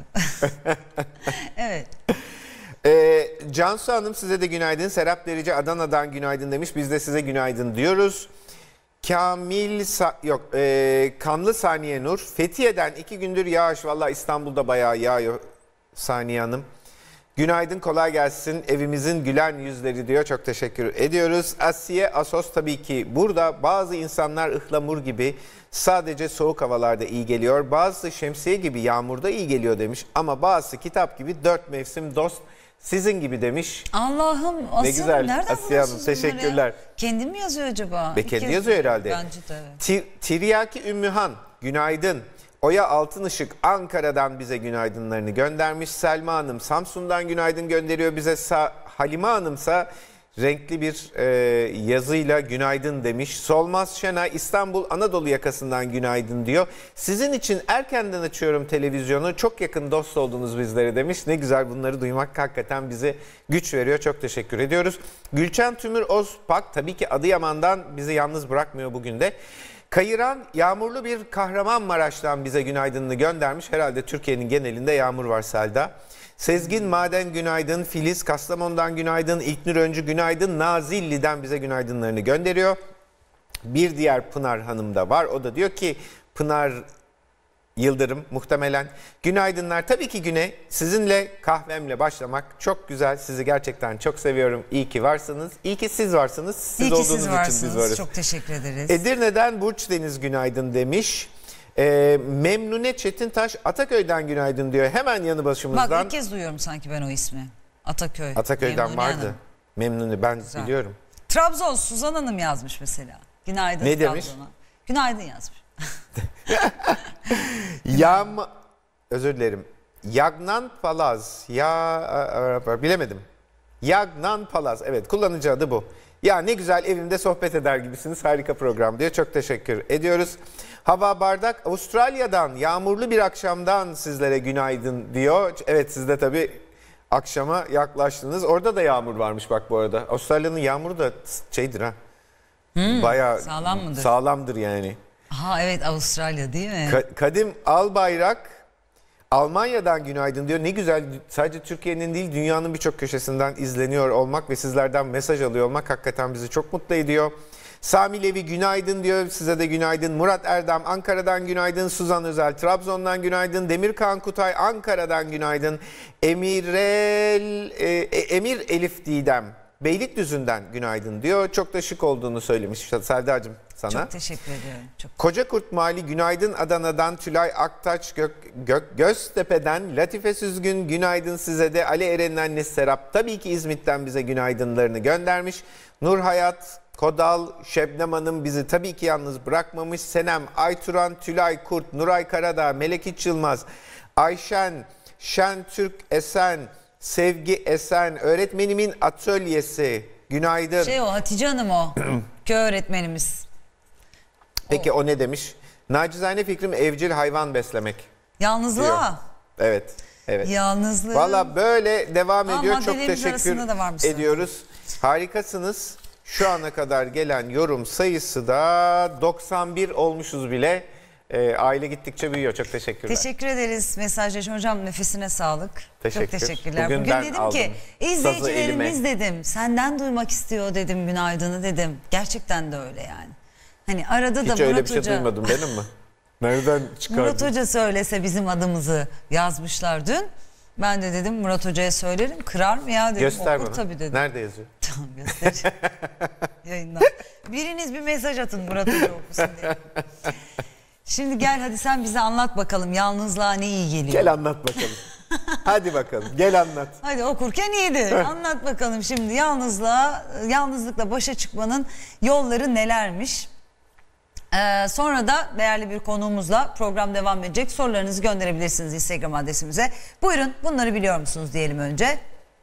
Evet. Ee, Cansu Hanım size de günaydın. Serap Derici Adana'dan günaydın demiş. Biz de size günaydın diyoruz. Kamil Sa yok e, Kanlı Saniye Nur. Fethiye'den iki gündür yağış. Vallahi İstanbul'da bayağı yağıyor Saniye Hanım. Günaydın, kolay gelsin. Evimizin gülen yüzleri diyor. Çok teşekkür ediyoruz. Asiye Asos tabii ki burada. Bazı insanlar ıhlamur gibi sadece soğuk havalarda iyi geliyor. Bazısı şemsiye gibi yağmurda iyi geliyor demiş. Ama bazısı kitap gibi dört mevsim dost sizin gibi demiş. Allah'ım, ne güzel nereden Asiye Hanım, teşekkürler. Kendi mi yazıyor acaba? Ve kendi yazıyor herhalde. Bence de evet. Tiryaki Ümmühan günaydın. Oya Altınışık Ankara'dan bize günaydınlarını göndermiş. Selma Hanım Samsun'dan günaydın gönderiyor bize. Sa Halime Hanım'sa renkli bir e, yazıyla günaydın demiş. Solmaz Şenay İstanbul Anadolu yakasından günaydın diyor. Sizin için erkenden açıyorum televizyonu. Çok yakın dost oldunuz bizlere demiş. Ne güzel, bunları duymak hakikaten bize güç veriyor. Çok teşekkür ediyoruz. Gülçen Tümür Ozpak tabii ki Adıyaman'dan bizi yalnız bırakmıyor bugün de. Kayıran yağmurlu bir Kahramanmaraş'tan bize günaydınını göndermiş. Herhalde Türkiye'nin genelinde yağmur var Selda. Sezgin Maden günaydın. Filiz Kastamonu'dan günaydın. İlknur Öncü günaydın. Nazilli'den bize günaydınlarını gönderiyor. Bir diğer Pınar Hanım da var. O da diyor ki Pınar Yıldırım muhtemelen. Günaydınlar. Tabii ki güne sizinle kahvemle başlamak çok güzel. Sizi gerçekten çok seviyorum. İyi ki varsınız. İyi ki siz varsınız. Siz İyi ki olduğunuz siz için varsınız. biz varız. Çok teşekkür ederiz. Edirne'den Burç Deniz günaydın demiş. Ee, Memnune Çetintaş Ataköy'den günaydın diyor. Hemen yanı başımızdan. Bak ilk kez duyuyorum sanki ben o ismi. Ataköy. Ataköy'den Memnune vardı. Hanım. Memnune, ben Güzel. biliyorum. Trabzon Suzan Hanım yazmış mesela. Günaydın ne Trabzon'a. demiş? Günaydın yazmış. Yam, özür dilerim. Yagnan Palaz. Ya bilemedim. Yagnan Palaz. Evet, kullanıcı adı bu. Ya ne güzel, evimde sohbet eder gibisiniz. Harika program diyor. Çok teşekkür ediyoruz. Hava Bardak Avustralya'dan yağmurlu bir akşamdan sizlere günaydın diyor. Evet, siz de tabii akşama yaklaştınız. Orada da yağmur varmış bak bu arada. Avustralya'nın yağmuru da şeydir ha. Hmm, bayağı sağlam mıdır? Sağlamdır yani. Ha evet, Avustralya değil mi? Ka Kadim Albayrak Almanya'dan günaydın diyor. Ne güzel, sadece Türkiye'nin değil dünyanın birçok köşesinden izleniyor olmak ve sizlerden mesaj alıyor olmak hakikaten bizi çok mutlu ediyor. Sami Levi günaydın diyor. Size de günaydın. Murat Erdem Ankara'dan günaydın. Suzan Özel Trabzon'dan günaydın. Demirkan Kutay Ankara'dan günaydın. Emirel, e, Emir Elif Didem Beylikdüzü'nden günaydın diyor. Çok da şık olduğunu söylemiş Selda'cığım sana. Çok teşekkür ediyorum. Çok. Kocakurt Mali günaydın. Adana'dan Tülay Aktaç, Gök, Gök, Göztepe'den Latife Süzgün günaydın size de. Ali Eren'in annesi Serap tabii ki İzmit'ten bize günaydınlarını göndermiş. Nur Hayat Kodal, Şebnem Hanım bizi tabii ki yalnız bırakmamış. Senem, Ayturan, Tülay Kurt, Nuray Karadağ, Melek İç Yılmaz, Ayşen, Şentürk Esen, Sevgi Esen, öğretmenimin atölyesi. Günaydın. Şey o Hatice Hanım o. Köy öğretmenimiz. Peki o. o ne demiş? Nacizane fikrim evcil hayvan beslemek. Yalnızlığa. Diyor. Evet. Evet. Yalnızlığı. Valla böyle devam Ama ediyor. Çok teşekkür ediyoruz. Harikasınız. Şu ana kadar gelen yorum sayısı da doksan bir olmuşuz bile. E, aile gittikçe büyüyor. Çok teşekkürler. Teşekkür ederiz mesajlaşın. Hocam nefesine sağlık. Teşekkür. Çok teşekkürler. Bugün, Bugün dedim ki izleyicilerimiz dedim. Senden duymak istiyor dedim günaydını dedim. Gerçekten de öyle yani. Hani arada Hiç da öyle Murat bir şey Hoca, duymadım benim mi? Nereden çıkardın? Murat Hoca söylese bizim adımızı yazmışlar dün. Ben de dedim Murat Hoca'ya söylerim. Kırar mı ya dedim. Göster Okur bana. tabii dedim. Nerede yazıyor? Tamam göstereceğim. Yayından. Biriniz bir mesaj atın Murat Hoca okusun diye. Şimdi gel hadi sen bize anlat bakalım yalnızlığa ne iyi geliyor. Gel anlat bakalım. Hadi bakalım gel anlat. Hadi okurken iyiydi. Anlat bakalım şimdi yalnızlığa, yalnızlıkla başa çıkmanın yolları nelermiş? Ee, sonra da değerli bir konuğumuzla program devam edecek. Sorularınızı gönderebilirsiniz Instagram adresimize. Buyurun, bunları biliyor musunuz diyelim önce.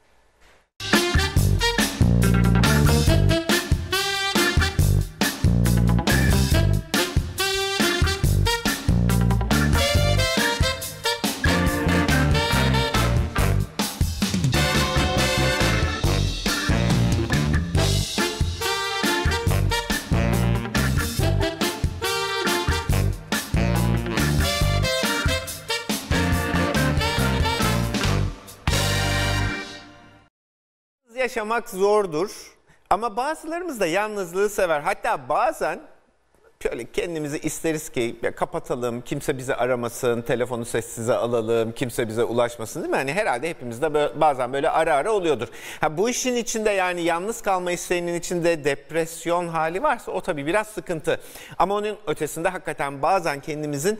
Yaşamak zordur ama bazılarımız da yalnızlığı sever. Hatta bazen şöyle kendimizi isteriz ki ya kapatalım, kimse bizi aramasın, telefonu sessize alalım, kimse bize ulaşmasın, değil mi? Hani herhalde hepimizde böyle, bazen böyle ara ara oluyordur. Ha, bu işin içinde, yani yalnız kalma isteğinin içinde depresyon hali varsa o tabii biraz sıkıntı. Ama onun ötesinde hakikaten bazen kendimizin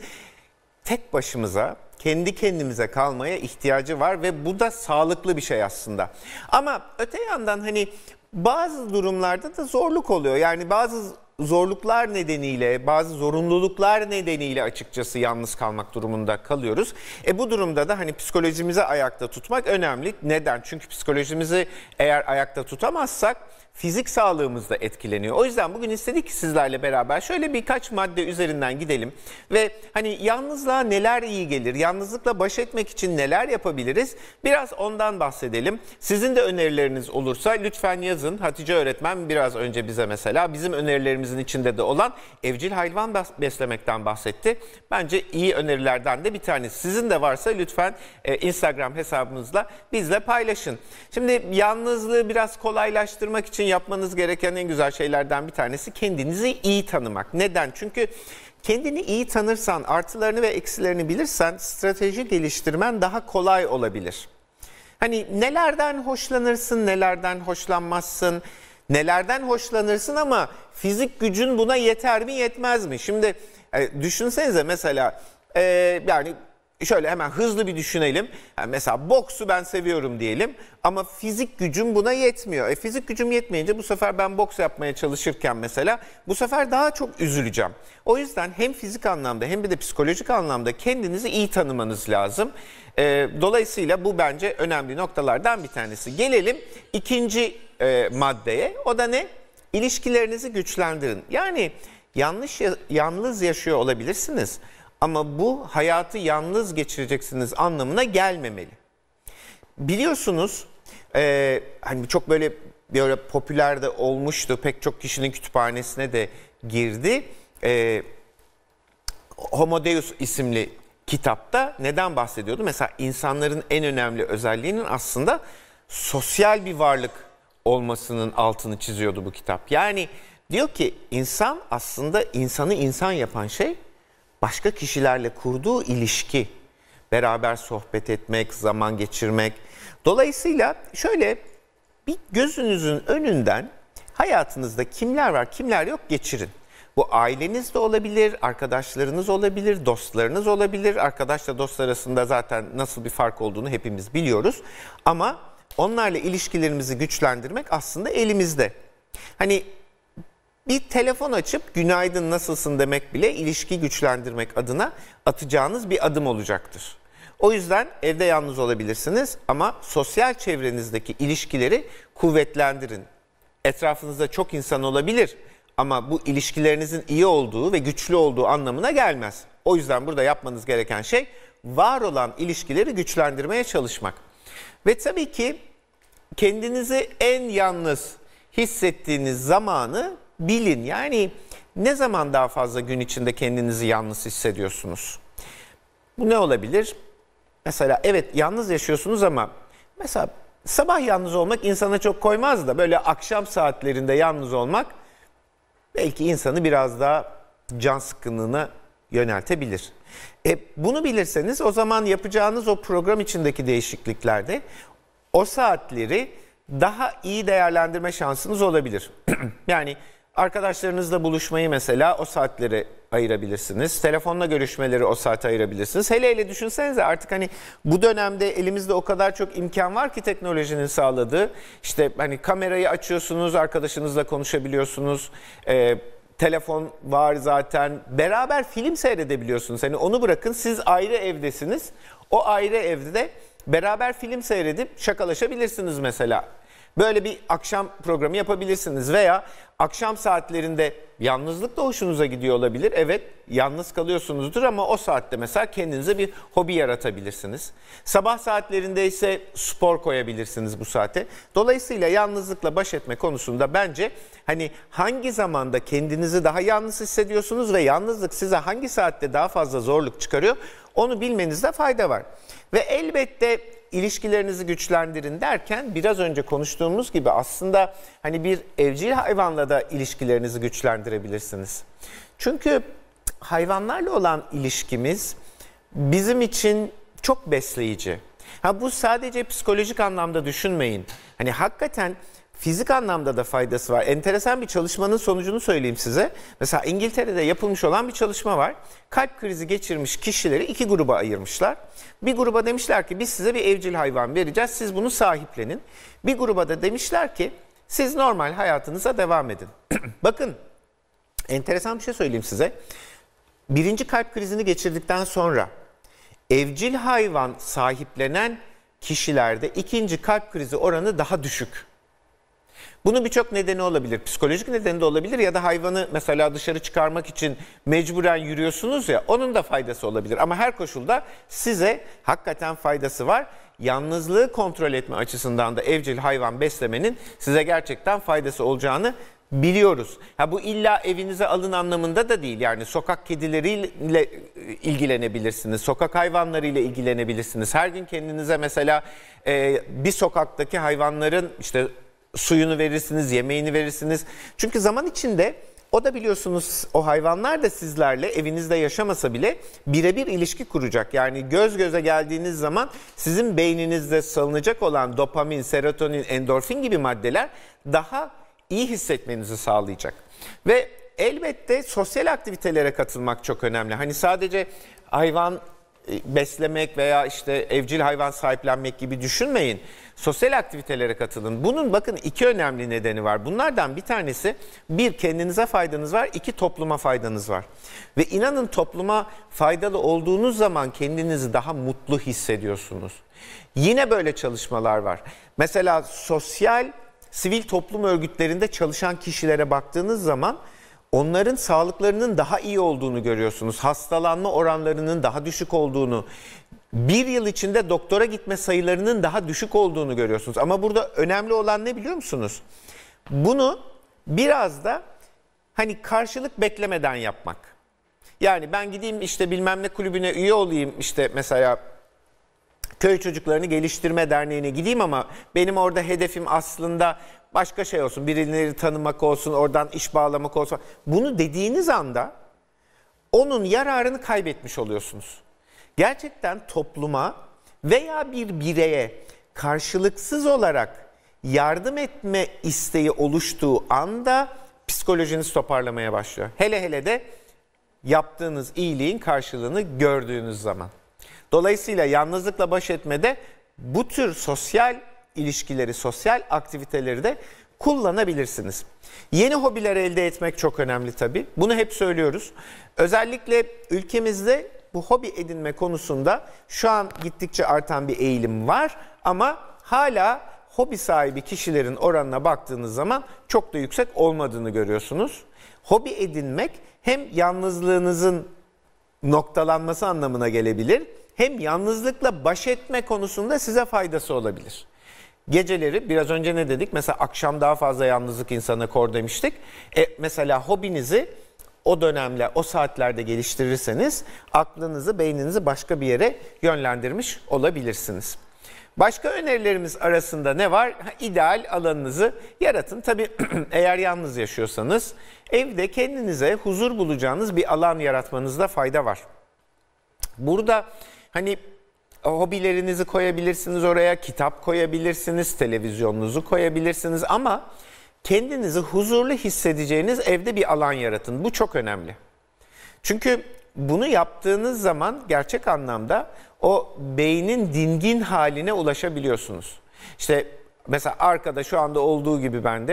tek başımıza, kendi kendimize kalmaya ihtiyacı var ve bu da sağlıklı bir şey aslında. Ama öte yandan hani bazı durumlarda da zorluk oluyor. Yani bazı zorluklar nedeniyle, bazı zorunluluklar nedeniyle açıkçası yalnız kalmak durumunda kalıyoruz. E bu durumda da hani psikolojimizi ayakta tutmak önemli. Neden? Çünkü psikolojimizi eğer ayakta tutamazsak fizik sağlığımız da etkileniyor. O yüzden bugün istedik ki sizlerle beraber şöyle birkaç madde üzerinden gidelim ve hani yalnızlığa neler iyi gelir, yalnızlıkla baş etmek için neler yapabiliriz, biraz ondan bahsedelim. Sizin de önerileriniz olursa lütfen yazın. Hatice öğretmen biraz önce bize mesela bizim önerilerimizin içinde de olan evcil hayvan beslemekten bahsetti. Bence iyi önerilerden de bir tanesi. Sizin de varsa lütfen e, Instagram hesabınızla bizle paylaşın. Şimdi yalnızlığı biraz kolaylaştırmak için yapmanız gereken en güzel şeylerden bir tanesi kendinizi iyi tanımak. Neden? Çünkü kendini iyi tanırsan, artılarını ve eksilerini bilirsen strateji geliştirmen daha kolay olabilir. Hani nelerden hoşlanırsın, nelerden hoşlanmazsın, nelerden hoşlanırsın ama fizik gücün buna yeter mi, yetmez mi? Şimdi e, düşünsenize mesela e, yani şöyle hemen hızlı bir düşünelim. Yani mesela boksu ben seviyorum diyelim ama fizik gücüm buna yetmiyor. E fizik gücüm yetmeyince bu sefer ben boks yapmaya çalışırken mesela bu sefer daha çok üzüleceğim. O yüzden hem fizik anlamda hem de psikolojik anlamda kendinizi iyi tanımanız lazım. E, dolayısıyla bu bence önemli noktalardan bir tanesi. Gelelim ikinci e, maddeye. O da ne? İlişkilerinizi güçlendirin. Yani yanlış yalnız yaşıyor olabilirsiniz. Ama bu hayatı yalnız geçireceksiniz anlamına gelmemeli. Biliyorsunuz e, hani çok böyle böyle popüler de olmuştu. Pek çok kişinin kütüphanesine de girdi. E, Homo Deus isimli kitapta neden bahsediyordu? Mesela insanların en önemli özelliğinin aslında sosyal bir varlık olmasının altını çiziyordu bu kitap. Yani diyor ki insan aslında insanı insan yapan şey başka kişilerle kurduğu ilişki, beraber sohbet etmek, zaman geçirmek. Dolayısıyla şöyle bir gözünüzün önünden hayatınızda kimler var, kimler yok geçirin. Bu aileniz de olabilir, arkadaşlarınız olabilir, dostlarınız olabilir. Arkadaşla dost arasında zaten nasıl bir fark olduğunu hepimiz biliyoruz. Ama onlarla ilişkilerimizi güçlendirmek aslında elimizde. Hani bir telefon açıp günaydın nasılsın demek bile ilişki güçlendirmek adına atacağınız bir adım olacaktır. O yüzden evde yalnız olabilirsiniz ama sosyal çevrenizdeki ilişkileri kuvvetlendirin. Etrafınızda çok insan olabilir ama bu ilişkilerinizin iyi olduğu ve güçlü olduğu anlamına gelmez. O yüzden burada yapmanız gereken şey var olan ilişkileri güçlendirmeye çalışmak. Ve tabii ki kendinizi en yalnız hissettiğiniz zamanı bilin. Yani ne zaman daha fazla gün içinde kendinizi yalnız hissediyorsunuz? Bu ne olabilir? Mesela evet yalnız yaşıyorsunuz ama mesela sabah yalnız olmak insana çok koymaz da böyle akşam saatlerinde yalnız olmak belki insanı biraz daha can sıkkınlığına yöneltebilir. E, bunu bilirseniz o zaman yapacağınız o program içindeki değişikliklerde o saatleri daha iyi değerlendirme şansınız olabilir. Yani arkadaşlarınızla buluşmayı mesela o saatlere ayırabilirsiniz. Telefonla görüşmeleri o saate ayırabilirsiniz. Hele hele düşünsenize artık hani bu dönemde elimizde o kadar çok imkan var ki teknolojinin sağladığı. İşte hani kamerayı açıyorsunuz, arkadaşınızla konuşabiliyorsunuz. Ee, telefon var zaten. Beraber film seyredebiliyorsunuz. Hani onu bırakın, siz ayrı evdesiniz. O ayrı evde de beraber film seyredip şakalaşabilirsiniz mesela. Böyle bir akşam programı yapabilirsiniz veya akşam saatlerinde yalnızlık da hoşunuza gidiyor olabilir. Evet, yalnız kalıyorsunuzdur ama o saatte mesela kendinize bir hobi yaratabilirsiniz. Sabah saatlerinde ise spor koyabilirsiniz bu saate. Dolayısıyla yalnızlıkla baş etme konusunda bence hani hangi zamanda kendinizi daha yalnız hissediyorsunuz ve yalnızlık size hangi saatte daha fazla zorluk çıkarıyor, onu bilmenizde fayda var. Ve elbette ilişkilerinizi güçlendirin derken biraz önce konuştuğumuz gibi aslında hani bir evcil hayvanla da ilişkilerinizi güçlendirebilirsiniz. Çünkü hayvanlarla olan ilişkimiz bizim için çok besleyici. Ha, bu sadece psikolojik anlamda düşünmeyin. Hani hakikaten fizik anlamda da faydası var. Enteresan bir çalışmanın sonucunu söyleyeyim size. Mesela İngiltere'de yapılmış olan bir çalışma var. Kalp krizi geçirmiş kişileri iki gruba ayırmışlar. Bir gruba demişler ki biz size bir evcil hayvan vereceğiz, siz bunu sahiplenin. Bir gruba da demişler ki siz normal hayatınıza devam edin. Bakın, enteresan bir şey söyleyeyim size. Birinci kalp krizini geçirdikten sonra evcil hayvan sahiplenen kişilerde ikinci kalp krizi oranı daha düşük. Bunun birçok nedeni olabilir. Psikolojik nedeni de olabilir ya da hayvanı mesela dışarı çıkarmak için mecburen yürüyorsunuz ya, onun da faydası olabilir. Ama her koşulda size hakikaten faydası var. Yalnızlığı kontrol etme açısından da evcil hayvan beslemenin size gerçekten faydası olacağını biliyoruz. Ha, bu illa evinize alın anlamında da değil. Yani sokak kedileriyle ilgilenebilirsiniz, sokak hayvanlarıyla ilgilenebilirsiniz. Her gün kendinize mesela e, bir sokaktaki hayvanların işte suyunu verirsiniz, yemeğini verirsiniz. Çünkü zaman içinde o da biliyorsunuz, o hayvanlar da sizlerle evinizde yaşamasa bile birebir ilişki kuracak. Yani göz göze geldiğiniz zaman sizin beyninizde salınacak olan dopamin, serotonin, endorfin gibi maddeler daha iyi hissetmenizi sağlayacak. Ve elbette sosyal aktivitelere katılmak çok önemli. Hani sadece hayvan beslemek veya işte evcil hayvan sahiplenmek gibi düşünmeyin. Sosyal aktivitelere katılın. Bunun bakın iki önemli nedeni var. Bunlardan bir tanesi, bir, kendinize faydanız var, iki, topluma faydanız var. Ve inanın, topluma faydalı olduğunuz zaman kendinizi daha mutlu hissediyorsunuz. Yine böyle çalışmalar var. Mesela sosyal, sivil toplum örgütlerinde çalışan kişilere baktığınız zaman onların sağlıklarının daha iyi olduğunu görüyorsunuz. Hastalanma oranlarının daha düşük olduğunu, bir yıl içinde doktora gitme sayılarının daha düşük olduğunu görüyorsunuz. Ama burada önemli olan ne biliyor musunuz? Bunu biraz da hani karşılık beklemeden yapmak. Yani ben gideyim işte bilmem ne kulübüne üye olayım, işte mesela Köy Çocuklarını Geliştirme Derneği'ne gideyim ama benim orada hedefim aslında başka şey olsun, birileri tanımak olsun, oradan iş bağlamak olsun. Bunu dediğiniz anda onun yararını kaybetmiş oluyorsunuz. Gerçekten topluma veya bir bireye karşılıksız olarak yardım etme isteği oluştuğu anda psikolojiniz toparlamaya başlıyor. Hele hele de yaptığınız iyiliğin karşılığını gördüğünüz zaman. Dolayısıyla yalnızlıkla baş etmede bu tür sosyal ilişkileri, sosyal aktiviteleri de kullanabilirsiniz. Yeni hobiler elde etmek çok önemli tabii. Bunu hep söylüyoruz. Özellikle ülkemizde bu hobi edinme konusunda şu an gittikçe artan bir eğilim var. Ama hala hobi sahibi kişilerin oranına baktığınız zaman çok da yüksek olmadığını görüyorsunuz. Hobi edinmek hem yalnızlığınızın noktalanması anlamına gelebilir, hem yalnızlıkla baş etme konusunda size faydası olabilir. Geceleri biraz önce ne dedik? Mesela akşam daha fazla yalnızlık insana kor demiştik. E, mesela hobinizi o dönemle, o saatlerde geliştirirseniz aklınızı, beyninizi başka bir yere yönlendirmiş olabilirsiniz. Başka önerilerimiz arasında ne var? Ha, ideal alanınızı yaratın. Tabii eğer yalnız yaşıyorsanız evde kendinize huzur bulacağınız bir alan yaratmanızda fayda var. Burada hani hobilerinizi koyabilirsiniz oraya, kitap koyabilirsiniz, televizyonunuzu koyabilirsiniz ama kendinizi huzurlu hissedeceğiniz evde bir alan yaratın. Bu çok önemli. Çünkü bunu yaptığınız zaman gerçek anlamda o beynin dingin haline ulaşabiliyorsunuz. İşte mesela arkada şu anda olduğu gibi bende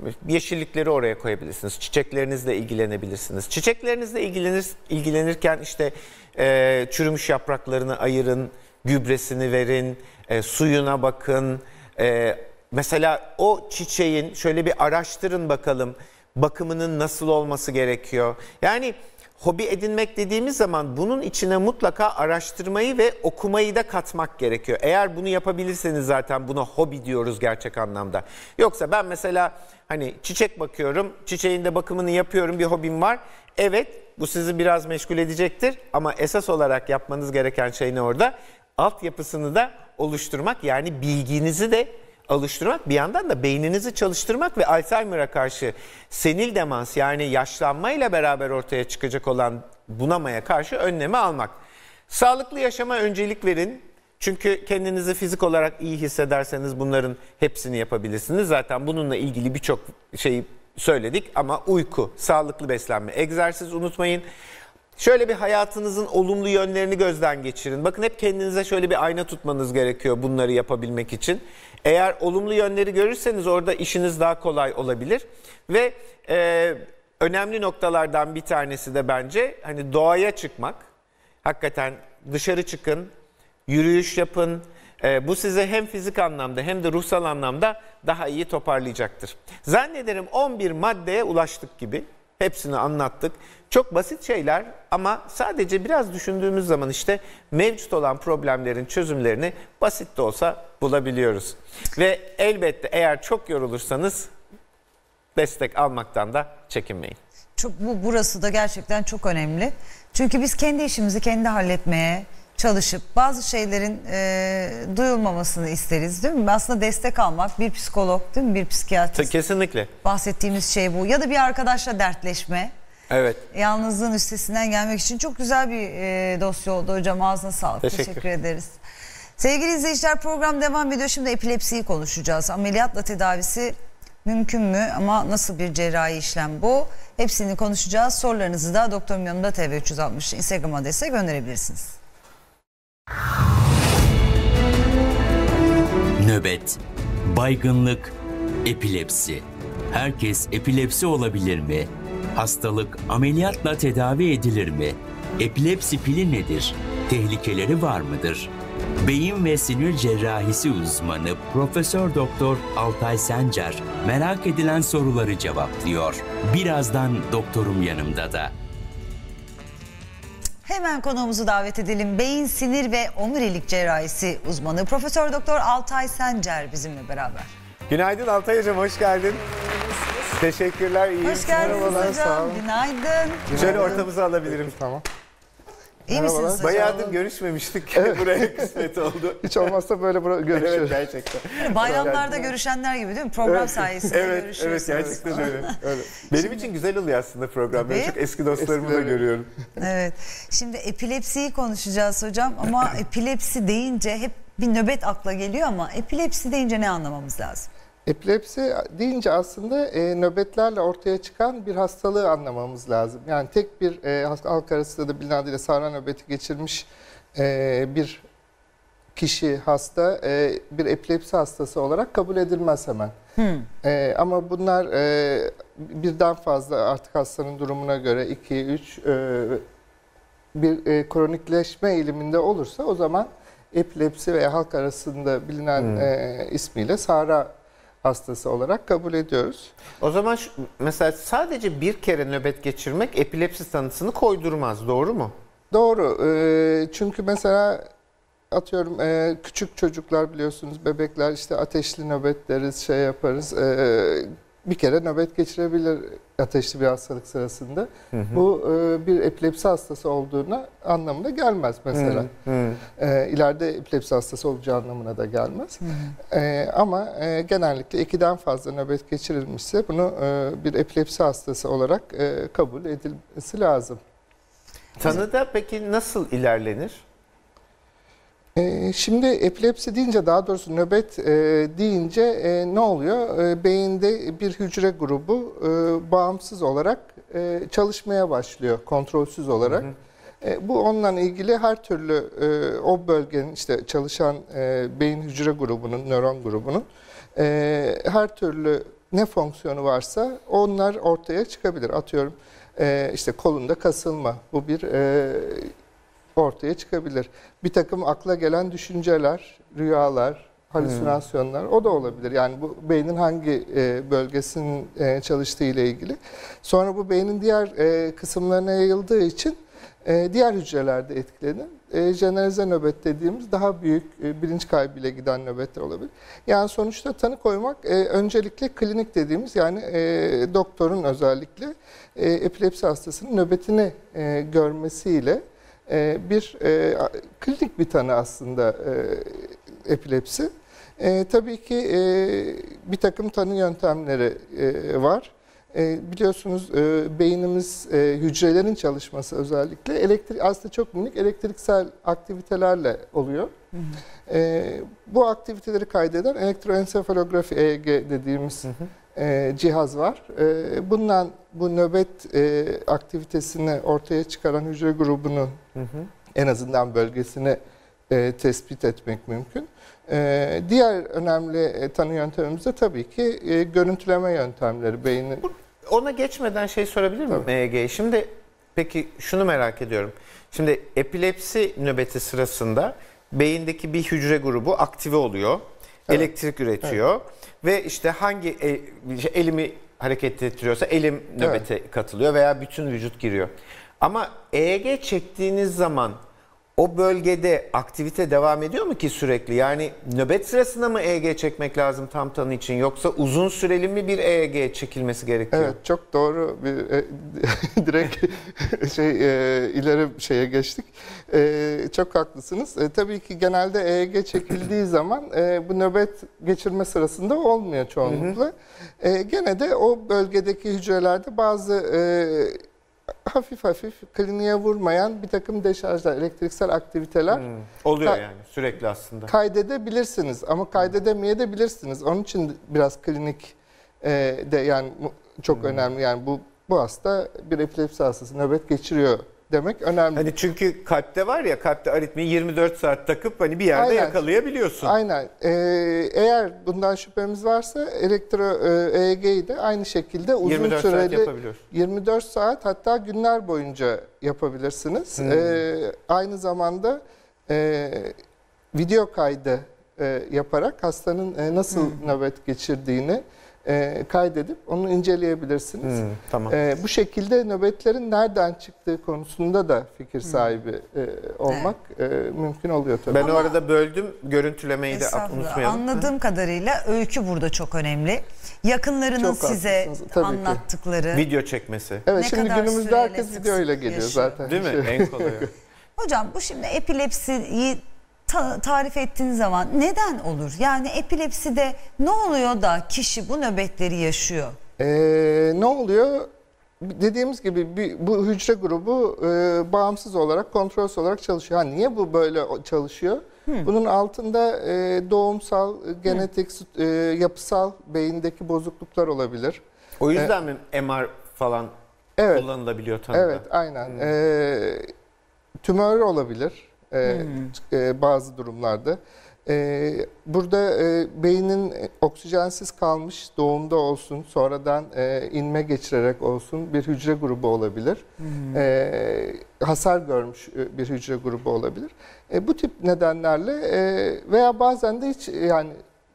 Yeşillikleri oraya koyabilirsiniz. Çiçeklerinizle ilgilenebilirsiniz. Çiçeklerinizle ilgilenir, ilgilenirken işte e, çürümüş yapraklarını ayırın, gübresini verin, e, suyuna bakın. E, mesela o çiçeğin şöyle bir araştırın bakalım bakımının nasıl olması gerekiyor. Yani hobi edinmek dediğimiz zaman bunun içine mutlaka araştırmayı ve okumayı da katmak gerekiyor. Eğer bunu yapabilirseniz zaten buna hobi diyoruz gerçek anlamda. Yoksa ben mesela hani çiçek bakıyorum, çiçeğin de bakımını yapıyorum, bir hobim var. Evet, bu sizi biraz meşgul edecektir ama esas olarak yapmanız gereken şey ne orada? Altyapısını da oluşturmak, yani bilginizi de oluşturmak, bir yandan da beyninizi çalıştırmak ve Alzheimer'a karşı senil demans, yani yaşlanmayla beraber ortaya çıkacak olan bunamaya karşı önlemi almak. Sağlıklı yaşama öncelik verin. Çünkü kendinizi fizik olarak iyi hissederseniz bunların hepsini yapabilirsiniz. Zaten bununla ilgili birçok şeyi söyledik ama uyku, sağlıklı beslenme, egzersiz unutmayın. Şöyle bir hayatınızın olumlu yönlerini gözden geçirin. Bakın hep kendinize şöyle bir ayna tutmanız gerekiyor bunları yapabilmek için. Eğer olumlu yönleri görürseniz orada işiniz daha kolay olabilir. Ve e, önemli noktalardan bir tanesi de bence hani doğaya çıkmak. Hakikaten dışarı çıkın, yürüyüş yapın. E, bu size hem fizik anlamda hem de ruhsal anlamda daha iyi toparlayacaktır. Zannederim on bir maddeye ulaştık gibi. Hepsini anlattık. Çok basit şeyler ama sadece biraz düşündüğümüz zaman işte mevcut olan problemlerin çözümlerini basit de olsa bulabiliyoruz. Ve elbette eğer çok yorulursanız destek almaktan da çekinmeyin. Çok, bu burası da gerçekten çok önemli. Çünkü biz kendi işimizi kendi halletmeye çalışıp bazı şeylerin e, duyulmamasını isteriz, değil mi? Aslında destek almak, bir psikolog, değil mi? Bir psikiyatrist. Kesinlikle. Bahsettiğimiz şey bu. Ya da bir arkadaşla dertleşme. Evet. Yalnızlığın üstesinden gelmek için çok güzel bir e, dosya oldu hocam. Ağzına sağlık. Teşekkür. Teşekkür ederiz. Sevgili izleyiciler, program devam ediyor. Şimdi epilepsiyi konuşacağız. Ameliyatla tedavisi mümkün mü? Ama nasıl bir cerrahi işlem bu? Hepsini konuşacağız. Sorularınızı da Doktorum Yanımda T V üç yüz altmış Instagram adresine gönderebilirsiniz. Nöbet, baygınlık, epilepsi. Herkes epilepsi olabilir mi? Hastalık ameliyatla tedavi edilir mi? Epilepsi pili nedir? Tehlikeleri var mıdır? Beyin ve sinir cerrahisi uzmanı Profesör Doktor Altay Sencer merak edilen soruları cevaplıyor. Birazdan Doktorum Yanımda da. Hemen konuğumuzu davet edelim. Beyin, sinir ve omurilik cerrahisi uzmanı Profesör Doktor Altay Sencer bizimle beraber. Günaydın Altay Hocam, hoş geldin. Teşekkürler, iyiyim. Hoş geldiniz Merhabalar, hocam. sağ olun. Günaydın. Günaydın. Şöyle ortamıza alabilirim. Tamam. İyi misiniz hocam? Bayağıdır görüşmemiştik. Evet. Buraya kısmet oldu. Hiç olmazsa böyle görüşüyoruz. Evet, gerçekten. Bayramlarda görüşenler gibi, değil mi? Program evet. sayesinde evet, görüşüyorsunuz. Evet, gerçekten öyle. öyle. Benim için güzel oluyor aslında program. Ben çok eski dostlarımı Eskileri. da görüyorum. Evet. Şimdi epilepsiyi konuşacağız hocam ama epilepsi deyince hep bir nöbet akla geliyor ama epilepsi deyince ne anlamamız lazım? Epilepsi deyince aslında e, nöbetlerle ortaya çıkan bir hastalığı anlamamız lazım. Yani tek bir e, halk arasında da bilinen adıyla Sahra nöbeti geçirmiş e, bir kişi, hasta e, bir epilepsi hastası olarak kabul edilmez hemen. Hmm. E, ama bunlar e, birden fazla artık hastanın durumuna göre iki üç e, bir e, kronikleşme eğiliminde olursa o zaman epilepsi veya halk arasında bilinen hmm. e, ismiyle Sahra hastası olarak kabul ediyoruz. O zaman şu, mesela sadece bir kere nöbet geçirmek epilepsi tanısını koydurmaz, doğru mu? Doğru. E, çünkü mesela atıyorum e, küçük çocuklar, biliyorsunuz bebekler işte ateşli nöbet deriz, şey yaparız. E, bir kere nöbet geçirebilir ateşli bir hastalık sırasında. Hı hı. Bu e, bir epilepsi hastası olduğuna anlamına gelmez mesela. Hı hı. E, ileride epilepsi hastası olacağı anlamına da gelmez. Hı hı. E, ama e, genellikle ikiden fazla nöbet geçirilmişse bunu e, bir epilepsi hastası olarak e, kabul edilmesi lazım. Tanıda peki nasıl ilerlenir? Şimdi epilepsi deyince, daha doğrusu nöbet deyince ne oluyor? Beyinde bir hücre grubu bağımsız olarak çalışmaya başlıyor, kontrolsüz olarak. Hı hı. Bu onunla ilgili her türlü o bölgenin işte çalışan beyin hücre grubunun, nöron grubunun her türlü ne fonksiyonu varsa onlar ortaya çıkabilir. Atıyorum e, işte kolunda kasılma, bu bir e, ortaya çıkabilir. Bir takım akla gelen düşünceler, rüyalar, halüsinasyonlar, o da olabilir. Yani bu beynin hangi e, bölgesinin e, çalıştığı ile ilgili. Sonra bu beynin diğer e, kısımlarına yayıldığı için e, diğer hücrelerde etkilenir. E, jeneralize nöbet dediğimiz daha büyük e, bilinç kaybıyla giden nöbetler olabilir. Yani sonuçta tanı koymak e, öncelikle klinik dediğimiz, yani e, doktorun özellikle e, epilepsi hastasının nöbetini e, görmesiyle e, bir e, klinik bir tanı aslında e, epilepsi. E, tabii ki e, bir takım tanı yöntemleri e, var. E, biliyorsunuz e, beynimiz, e, hücrelerin çalışması özellikle elektrik, aslında çok minik elektriksel aktivitelerle oluyor. Hı hı. E, bu aktiviteleri kaydeden elektroensefalografi E E G dediğimiz hı hı. E, cihaz var. E, bundan bu nöbet e, aktivitesini ortaya çıkaran hücre grubunun hı hı. en azından bölgesini e, tespit etmek mümkün. Ee, diğer önemli e, tanı yöntemimiz de tabii ki e, görüntüleme yöntemleri beynin. Ona geçmeden şey sorabilir miyim E E G? Şimdi peki şunu merak ediyorum. Şimdi epilepsi nöbeti sırasında beyindeki bir hücre grubu aktive oluyor. Evet. Elektrik üretiyor. Evet. Ve işte hangi el, elimi hareket ettiriyorsa elim nöbete evet. katılıyor veya bütün vücut giriyor. Ama E E G çektiğiniz zaman o bölgede aktivite devam ediyor mu ki sürekli? Yani nöbet sırasında mı E E G çekmek lazım tam tanı için, yoksa uzun süreli mi bir E E G çekilmesi gerekiyor? Evet, çok doğru bir e, direkt şey e, ileri şeye geçtik. E, çok haklısınız. E, tabii ki genelde E E G çekildiği zaman e, bu nöbet geçirme sırasında olmuyor çoğunlukla. Hı hı. E, gene de o bölgedeki hücrelerde bazı e, hafif hafif kliniğe vurmayan bir takım deşarjlar, elektriksel aktiviteler hmm. oluyor yani sürekli aslında. Kaydedebilirsiniz ama kaydedemeyebilirsiniz. Onun için biraz klinik e, de yani çok hmm. önemli. Yani bu bu hasta bir epilepsi hastası, nöbet geçiriyor demek önemli. Hani çünkü kalpte var ya, kalpte aritmiyi yirmi dört saat takıp hani bir yerde Aynen. yakalayabiliyorsun. Aynen. Ee, eğer bundan şüphemiz varsa elektro E E G'yi de aynı şekilde uzun yirmi dört süreli saat yapabiliyorsun. yirmi dört saat, hatta günler boyunca yapabilirsiniz. Hmm. Ee, aynı zamanda e, video kaydı e, yaparak hastanın e, nasıl hmm. nöbet geçirdiğini E, kaydedip onu inceleyebilirsiniz. Hmm, tamam. E, bu şekilde nöbetlerin nereden çıktığı konusunda da fikir sahibi e, olmak evet. e, mümkün oluyor tabii. Ben Ama, o arada böldüm, görüntülemeyi de unutmayalım. Anladığım kadarıyla öykü burada çok önemli. Yakınlarının çok size anlattıkları. Ki. Video çekmesi. Evet, ne şimdi günümüzde herkes video ile geliyor yaşıyor. Zaten. Değil mi? En kolayı. Hocam bu şimdi epilepsiyi Ta tarif ettiğin zaman neden olur? Yani epilepside ne oluyor da kişi bu nöbetleri yaşıyor? Ee, ne oluyor? Dediğimiz gibi bir, bu hücre grubu e, bağımsız olarak, kontrolsüz olarak çalışıyor. Ha, niye bu böyle çalışıyor? Hmm. Bunun altında e, doğumsal, genetik, hmm. e, yapısal beyindeki bozukluklar olabilir. O yüzden ee, mi M R falan evet, kullanılabiliyor tanıda? Evet, aynen. Hmm. E, tümör olabilir. Ee, hmm. e, bazı durumlarda. Ee, burada e, beynin oksijensiz kalmış, doğumda olsun, sonradan e, inme geçirerek olsun bir hücre grubu olabilir. Hmm. E, hasar görmüş bir hücre grubu olabilir. E, bu tip nedenlerle e, veya bazen de hiç yani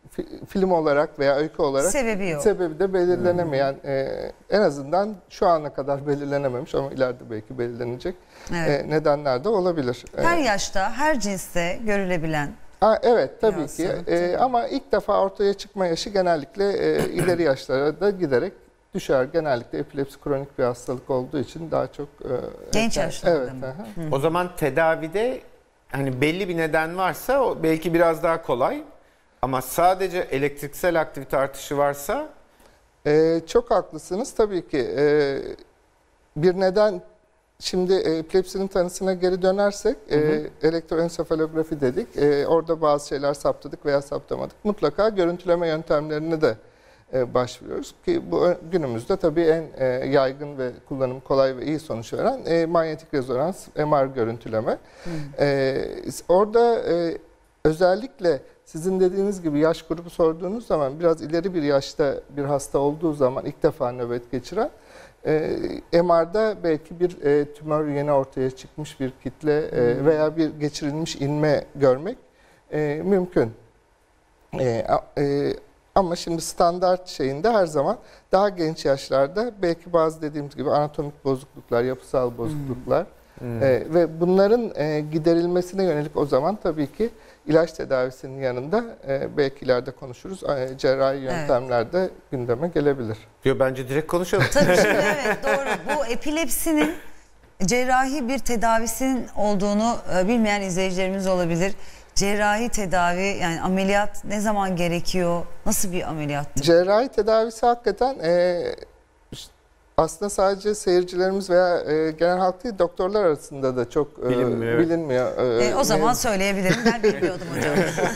film olarak veya öykü olarak sebebi, yok. sebebi de belirlenemeyen, hmm. e, en azından şu ana kadar belirlenememiş ama ileride belki belirlenecek evet. e, nedenler de olabilir. Her yaşta, her cinste görülebilen. Ha, evet tabii ki e, ama ilk defa ortaya çıkma yaşı genellikle e, ileri yaşlara da giderek düşer. Genellikle epilepsi kronik bir hastalık olduğu için daha çok e, genç yaşlarda evet, mı? O zaman tedavide hani belli bir neden varsa o belki biraz daha kolay. Ama sadece elektriksel aktivite artışı varsa? Ee, çok haklısınız. Tabii ki e, bir neden, şimdi e, epilepsinin tanısına geri dönersek, hı hı. E, elektroensefalografi dedik. E, orada bazı şeyler saptadık veya saptamadık. Mutlaka görüntüleme yöntemlerine de e, başvuruyoruz. Ki bu günümüzde tabii en e, yaygın ve kullanım kolay ve iyi sonuç veren e, manyetik rezonans M R görüntüleme. Hı. E, orada e, özellikle sizin dediğiniz gibi yaş grubu sorduğunuz zaman biraz ileri bir yaşta bir hasta olduğu zaman ilk defa nöbet geçiren e, M R'da belki bir e, tümör yeni ortaya çıkmış bir kitle e, veya bir geçirilmiş inme görmek e, mümkün. E, e, Ama şimdi standart şeyinde her zaman daha genç yaşlarda belki bazı dediğimiz gibi anatomik bozukluklar, yapısal bozukluklar hmm. e, ve bunların e, giderilmesine yönelik o zaman tabii ki ilaç tedavisinin yanında e, belki ileride konuşuruz. E, cerrahi yöntemler de evet. gündeme gelebilir. Yo, bence direkt konuşalım. Tabii şimdi evet doğru. Bu epilepsinin cerrahi bir tedavisinin olduğunu e, bilmeyen izleyicilerimiz olabilir. Cerrahi tedavi yani ameliyat ne zaman gerekiyor? Nasıl bir ameliyattır? Cerrahi tedavisi hakikaten e, aslında sadece seyircilerimiz veya e, genel halk değil doktorlar arasında da çok e, bilinmiyor. bilinmiyor. E, o zaman söyleyebilirim. Ben bilmiyordum hocam.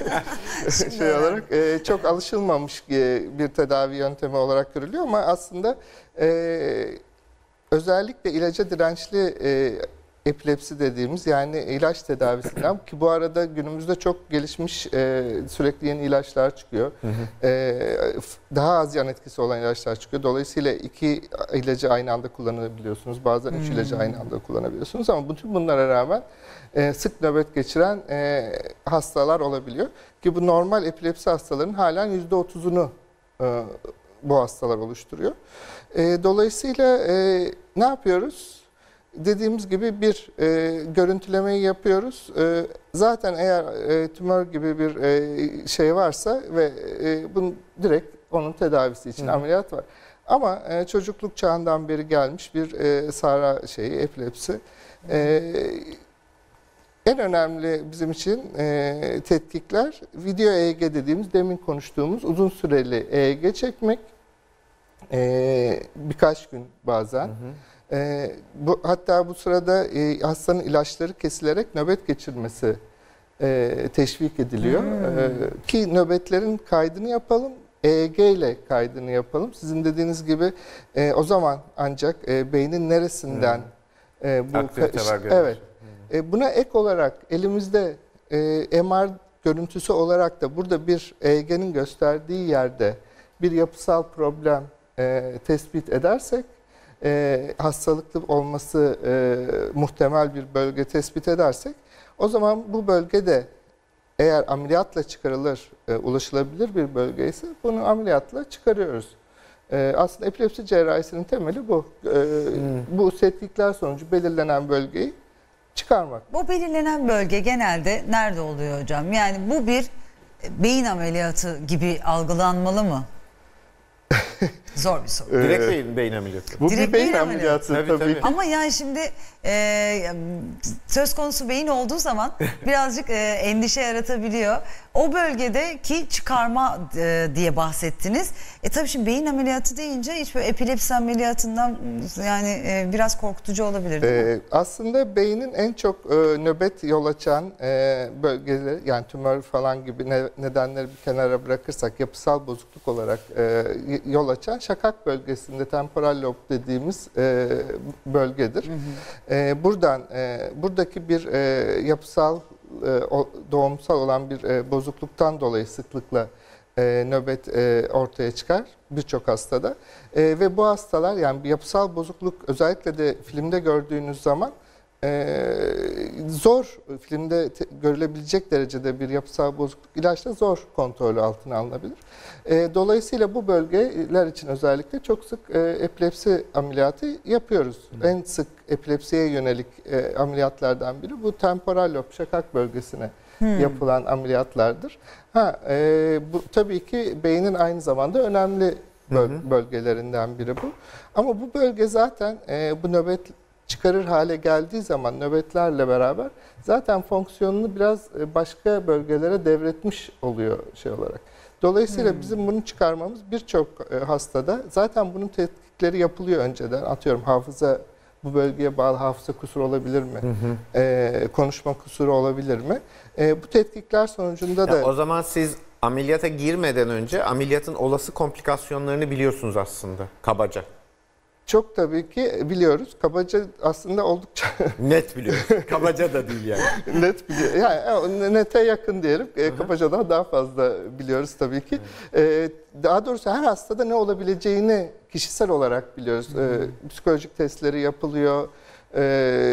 şey olarak e, çok alışılmamış bir tedavi yöntemi olarak görülüyor ama aslında e, özellikle ilaca dirençli e, epilepsi dediğimiz yani ilaç tedavisinden ki bu arada günümüzde çok gelişmiş e, sürekli yeni ilaçlar çıkıyor. Hı hı. E, daha az yan etkisi olan ilaçlar çıkıyor. Dolayısıyla iki ilacı aynı anda kullanabiliyorsunuz. Bazen üç hmm. ilacı aynı anda kullanabiliyorsunuz ama bütün bunlara rağmen e, sık nöbet geçiren e, hastalar olabiliyor. Ki bu normal epilepsi hastalarının halen yüzde otuzunu e, bu hastalar oluşturuyor. E, dolayısıyla e, ne yapıyoruz? Dediğimiz gibi bir e, görüntülemeyi yapıyoruz. E, zaten eğer e, tümör gibi bir e, şey varsa ve e, bunun direkt onun tedavisi için Hı. ameliyat var. Ama e, çocukluk çağından beri gelmiş bir e, sara şeyi, epilepsi. E, en önemli bizim için e, tetkikler video E E G dediğimiz demin konuştuğumuz uzun süreli E E G çekmek. E, birkaç gün bazen. Hı hı. E, bu, hatta bu sırada e, hastanın ilaçları kesilerek nöbet geçirmesi e, teşvik ediliyor. Hmm. E, ki nöbetlerin kaydını yapalım, E E G ile kaydını yapalım. Sizin dediğiniz gibi e, o zaman ancak e, beynin neresinden hmm. e, bu aktivite var. Evet. Hmm. E, buna ek olarak elimizde e, M R görüntüsü olarak da burada bir E E G'nin gösterdiği yerde bir yapısal problem e, tespit edersek E, hastalıklı olması e, muhtemel bir bölge tespit edersek o zaman bu bölgede eğer ameliyatla çıkarılır, e, ulaşılabilir bir bölge ise bunu ameliyatla çıkarıyoruz. E, aslında epilepsi cerrahisinin temeli bu. E, hmm. Bu tetkikler sonucu belirlenen bölgeyi çıkarmak. Bu belirlenen bölge genelde nerede oluyor hocam? Yani bu bir beyin ameliyatı gibi algılanmalı mı? Zor bir soru. Direkt beyin, beyin ameliyatı. Bu Direkt bir beyin, beyin ameliyatı, ameliyatı. tabii, Tabii, tabii. Ama yani şimdi e, söz konusu beyin olduğu zaman birazcık e, endişe yaratabiliyor. O bölgedeki çıkarma e, diye bahsettiniz. E tabii şimdi beyin ameliyatı deyince hiç böyle epilepsi ameliyatından yani e, biraz korkutucu olabilir değil ee, mi? Aslında beynin en çok e, nöbet yol açan e, bölgeleri yani tümör falan gibi ne, nedenleri bir kenara bırakırsak yapısal bozukluk olarak e, yol açan şakak bölgesinde temporal lob dediğimiz e, bölgedir. Hı hı. E, buradan e, buradaki bir e, yapısal e, o, doğumsal olan bir e, bozukluktan dolayı sıklıkla e, nöbet e, ortaya çıkar birçok hastada e, ve bu hastalar yani bir yapısal bozukluk özellikle de filmde gördüğünüz zaman e, zor filmde te, görülebilecek derecede bir yapısal bozukluk ilaçla zor kontrolü altına alınabilir. E, dolayısıyla bu bölgeler için özellikle çok sık e, epilepsi ameliyatı yapıyoruz. Hmm. En sık epilepsiye yönelik e, ameliyatlardan biri bu temporal lob şakak bölgesine hmm. yapılan ameliyatlardır. Ha, e, bu tabii ki beynin aynı zamanda önemli böl hmm. bölgelerinden biri bu. Ama bu bölge zaten e, bu nöbet çıkarır hale geldiği zaman nöbetlerle beraber zaten fonksiyonunu biraz başka bölgelere devretmiş oluyor şey olarak. Dolayısıyla hmm. bizim bunu çıkarmamız birçok hastada zaten bunun tetkikleri yapılıyor önceden. Atıyorum hafıza bu bölgeye bağlı hafıza kusuru olabilir mi? Hı hı. Ee, konuşma kusuru olabilir mi? Ee, bu tetkikler sonucunda da... Ya o zaman siz ameliyata girmeden önce ameliyatın olası komplikasyonlarını biliyorsunuz aslında kabaca. Çok tabii ki biliyoruz. Kabaca aslında oldukça Net biliyoruz. Kabaca da değil yani. net biliyor. Yani nete yakın diyelim. E, Kabacadan daha fazla biliyoruz tabii ki. E, daha doğrusu her hastada ne olabileceğini kişisel olarak biliyoruz. E, psikolojik testleri yapılıyor. E,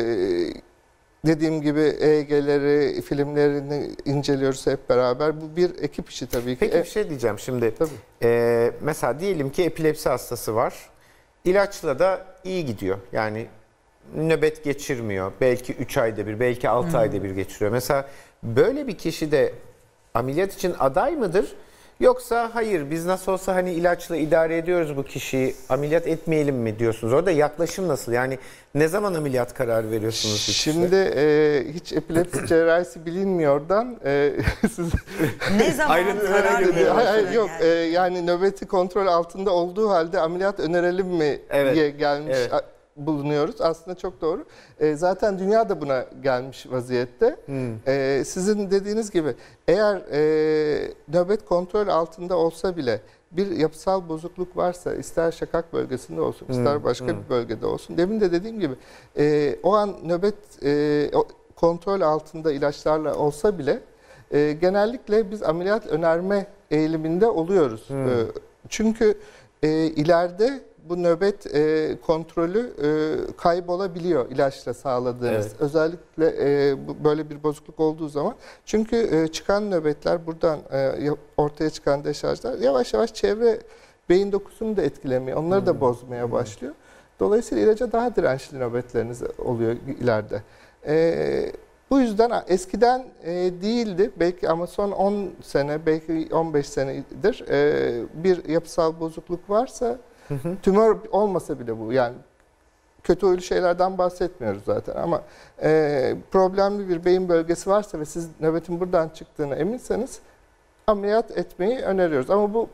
dediğim gibi E E G'leri, filmlerini inceliyoruz hep beraber. Bu bir ekip işi tabii ki. Peki E, bir şey diyeceğim şimdi. Tabii. E, mesela diyelim ki epilepsi hastası var. İlaçla da iyi gidiyor. Yani nöbet geçirmiyor. Belki üç ayda bir, belki altı ayda bir geçiriyor. Mesela böyle bir kişi de ameliyat için aday mıdır? Yoksa hayır biz nasıl olsa hani ilaçla idare ediyoruz bu kişiyi, ameliyat etmeyelim mi diyorsunuz? Orada yaklaşım nasıl? Yani ne zaman ameliyat kararı veriyorsunuz? Şimdi e, hiç epilepsi cerrahisi bilinmiyordan e, siz Ne zaman Ayrıntılara karar girmiyor. veriyorsunuz? hayır, hayır, yok Yani? e, yani nöbeti kontrol altında olduğu halde ameliyat önerelim mi Evet, diye gelmiş evet. a- bulunuyoruz. Aslında çok doğru. E, zaten dünya da buna gelmiş vaziyette. Hmm. E, sizin dediğiniz gibi eğer e, nöbet kontrol altında olsa bile bir yapısal bozukluk varsa ister şakak bölgesinde olsun ister başka bir bölgede olsun. Demin de dediğim gibi e, o an nöbet e, o- kontrol altında ilaçlarla olsa bile e, genellikle biz ameliyat önerme eğiliminde oluyoruz. E, çünkü e, ileride bu nöbet e, kontrolü e, kaybolabiliyor ilaçla sağladığınız. Evet. Özellikle e, bu, böyle bir bozukluk olduğu zaman. Çünkü e, çıkan nöbetler buradan e, ya- ortaya çıkan deşarjlar yavaş yavaş çevre beyin dokusunu da etkilemiyor. Onları da bozmaya başlıyor. Dolayısıyla ilaca daha dirençli nöbetleriniz oluyor ileride. E, bu yüzden eskiden e, değildi belki ama son on sene belki on beş senedir e, bir yapısal bozukluk varsa tümör olmasa bile bu yani kötü huylu şeylerden bahsetmiyoruz zaten ama e, problemli bir beyin bölgesi varsa ve siz nöbetin buradan çıktığına eminseniz ameliyat etmeyi öneriyoruz. Ama bu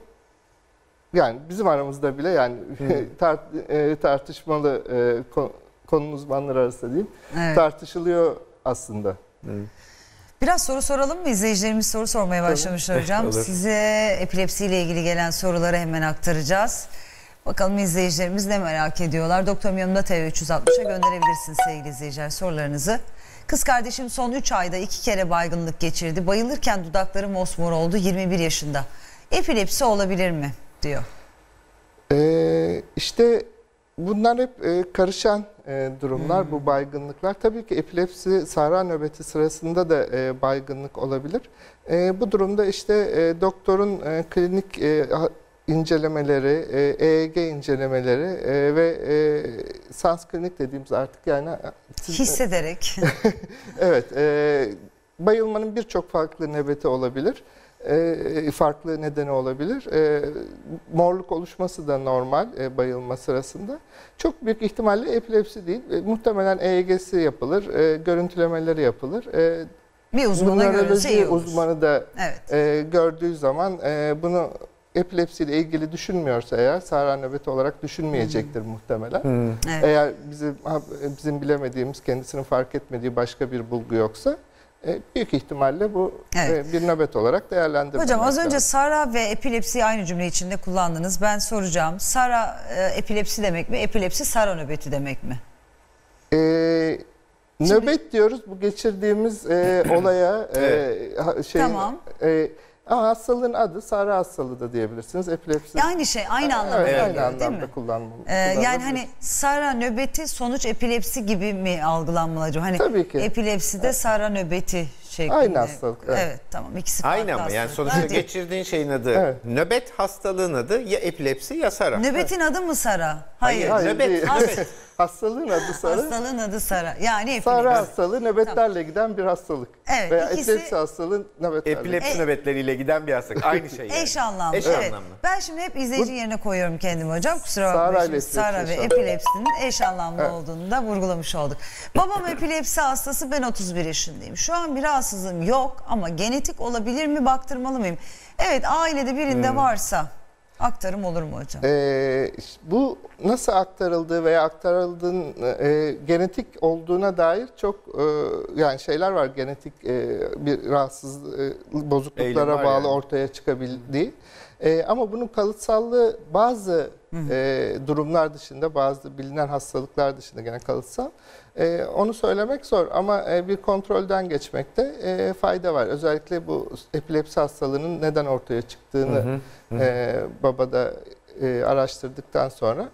yani bizim aramızda bile yani tart, e, tartışmalı e, konu, konunun uzmanları arasında diyeyim Evet. tartışılıyor aslında. Biraz soru soralım mı? İzleyicilerimiz soru sormaya başlamışlar hocam. Olur. Size epilepsiyle ilgili gelen soruları hemen aktaracağız. Bakalım izleyicilerimiz ne merak ediyorlar. Doktorum yanımda T V üç yüz altmışa gönderebilirsiniz sevgili izleyiciler sorularınızı. Kız kardeşim son üç ayda iki kere baygınlık geçirdi. Bayılırken dudakları mosmor oldu, yirmi bir yaşında. Epilepsi olabilir mi? Diyor. Ee, işte bunlar hep e, karışan e, durumlar, bu baygınlıklar. Tabii ki epilepsi sahra nöbeti sırasında da e, baygınlık olabilir. E, bu durumda işte e, doktorun e, klinik e, ha- incelemeleri, e, E E G incelemeleri e, ve e, sans klinik dediğimiz artık yani siz- Hissederek. evet, e, bayılmanın birçok farklı nöbeti olabilir. E, farklı nedeni olabilir. E, morluk oluşması da normal e, bayılma sırasında. Çok büyük ihtimalle epilepsi değil. E, muhtemelen E E G'si yapılır, e, görüntülemeleri yapılır. E, Bir uzmana görülse nöroloji iyi olur. uzmanı da Evet. e, gördüğü zaman e, bunu epilepsiyle ilgili düşünmüyorsa eğer sahra nöbeti olarak düşünmeyecektir muhtemelen. Evet. Eğer bizim bizim bilemediğimiz, kendisinin fark etmediği başka bir bulgu yoksa e, büyük ihtimalle bu Evet. e, bir nöbet olarak değerlendirmek Hocam az önce lazım. sara ve epilepsiyi aynı cümle içinde kullandınız. Ben soracağım. Sara e, epilepsi demek mi? Epilepsi sara nöbeti demek mi? E, nöbet diyoruz bu geçirdiğimiz e, olaya e, ha- şey, Tamam. e, ama hastalığın adı sahra hastalığı da diyebilirsiniz. Epilepsi. Ya aynı şey, aynı anlamda Evet, geliyor aynı değil anlamda mi? kullanmam. Ee, yani kullanılabilir. hani sara nöbeti sonuç epilepsi gibi mi algılanmalı acaba? Hani Tabii ki. epilepsi de sara nöbeti şeklinde. Aynı hastalık, Evet. evet. Tamam ikisi farklı Aynı ama yani hastalıklar sonuçta değil. geçirdiğin şeyin adı Evet. nöbet, hastalığın adı ya epilepsi ya sara. Nöbetin adı mı sara? Hayır. Hayır. Nöbet, değil. nöbet. Hastalığın adı sarı. Hastalığın adı sara. Yani Sahra epilepsi. hastalığı nöbetlerle giden bir hastalık. Evet, Veya ikisi- epilepsi hastalığı nöbetlerle. Epilepsi E- nöbetleriyle giden bir hastalık. Aynı şey yani. Eş anlamlı. Eş evet. anlamlı. Ben şimdi hep izleyicinin yerine koyuyorum kendimi hocam. Kusura Sara bakmayın. ile Şimdi Sara ve epilepsi eş anlamlı. epilepsinin eş anlamlı Evet. olduğunu da vurgulamış olduk. Babam epilepsi hastası, ben otuz bir yaşındayım. Şu an bir rahatsızlığım yok ama genetik olabilir mi, baktırmalı mıyım? Evet, ailede birinde Hmm. varsa aktarım olur mu hocam? Ee, bu nasıl aktarıldığı veya aktarıldığın e, genetik olduğuna dair çok e, yani şeyler var, genetik e, bir rahatsız e, Eğilim bozukluklara var bağlı yani. ortaya çıkabildiği. E, ama bunun kalıtsallığı bazı e, durumlar dışında, bazı bilinen hastalıklar dışında gene kalıtsal. E, onu söylemek zor ama e, bir kontrolden geçmekte e, fayda var. Özellikle bu epilepsi hastalığının neden ortaya çıktığını hı hı, hı. E, babada e, araştırdıktan sonra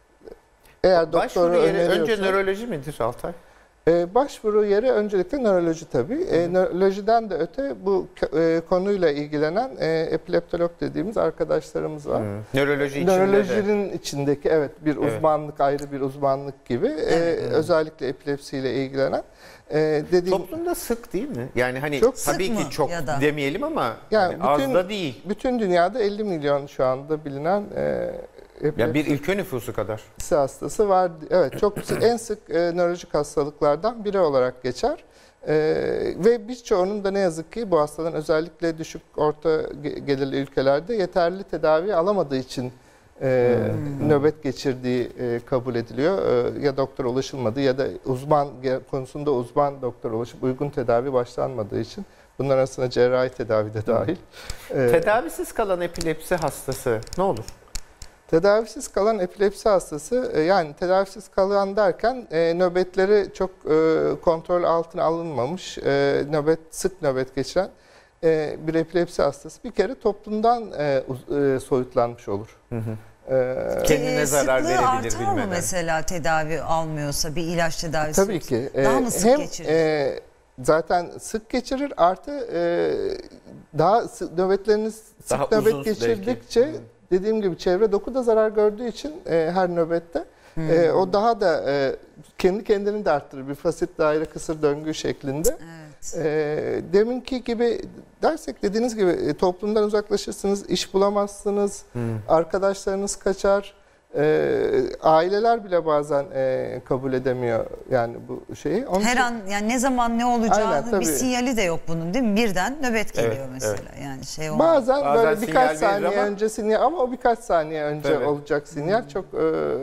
eğer doktoru öneriyorsa... Önce nöroloji midir Altay? Ee, başvuru yeri öncelikle nöroloji tabii. Ee, nörolojiden de öte bu e, konuyla ilgilenen e, epileptolog dediğimiz arkadaşlarımız var. Hmm. Nöroloji içinde Nörolojinin de. içindeki evet bir uzmanlık, evet. ayrı bir uzmanlık gibi. Evet. Ee, özellikle epilepsiyle ilgilenen. E, dediğim, Toplumda sık değil mi? Yani hani çok tabii ki çok demeyelim ama yani hani bütün, az da değil. Bütün dünyada elli milyon şu anda bilinen e, ya bir ülke nüfusu kadar. Hastası var. Evet, çok en sık e, nörolojik hastalıklardan biri olarak geçer. E, ve birçoğunun da ne yazık ki bu hastalığın özellikle düşük orta gelirli ülkelerde yeterli tedavi alamadığı için e, hmm. nöbet geçirdiği e, kabul ediliyor. E, ya doktora ulaşılmadı ya da uzman konusunda uzman doktora ulaşıp uygun tedavi başlanmadığı için. Bunlar arasında cerrahi tedavi de dahil. E, Tedavisiz kalan epilepsi hastası ne olur? Tedavisiz kalan epilepsi hastası, yani tedavisiz kalan derken e, nöbetleri çok e, kontrol altına alınmamış, e, nöbet sık nöbet geçiren e, bir epilepsi hastası bir kere toplumdan e, e, soyutlanmış olur. Hı hı. Ee, Kendine e, zarar verebilir artar bilmeden. mı mesela tedavi almıyorsa bir ilaç tedavisi? Tabii ki. Daha mı sık hem, geçirir? E, zaten sık geçirir artı e, daha sık, nöbetleriniz sık daha nöbet geçirdikçe belki. Dediğim gibi çevre doku da zarar gördüğü için e, her nöbette hmm. e, o daha da e, kendi kendini de arttırır bir fasit daire kısır döngü şeklinde. Evet. E, deminki gibi dersek dediğiniz gibi e, toplumdan uzaklaşırsınız, iş bulamazsınız, hmm. arkadaşlarınız kaçar. E, aileler bile bazen e, kabul edemiyor yani bu şeyi. Onun Her için, an yani ne zaman ne olacağını aynen, bir sinyali de yok bunun değil mi? Birden nöbet geliyor evet, mesela. Evet. Yani şey olmaz. Bazen, bazen böyle birkaç saniye ama... önce sinyal ama o birkaç saniye önce evet. olacak sinyal. Hmm. Çok e,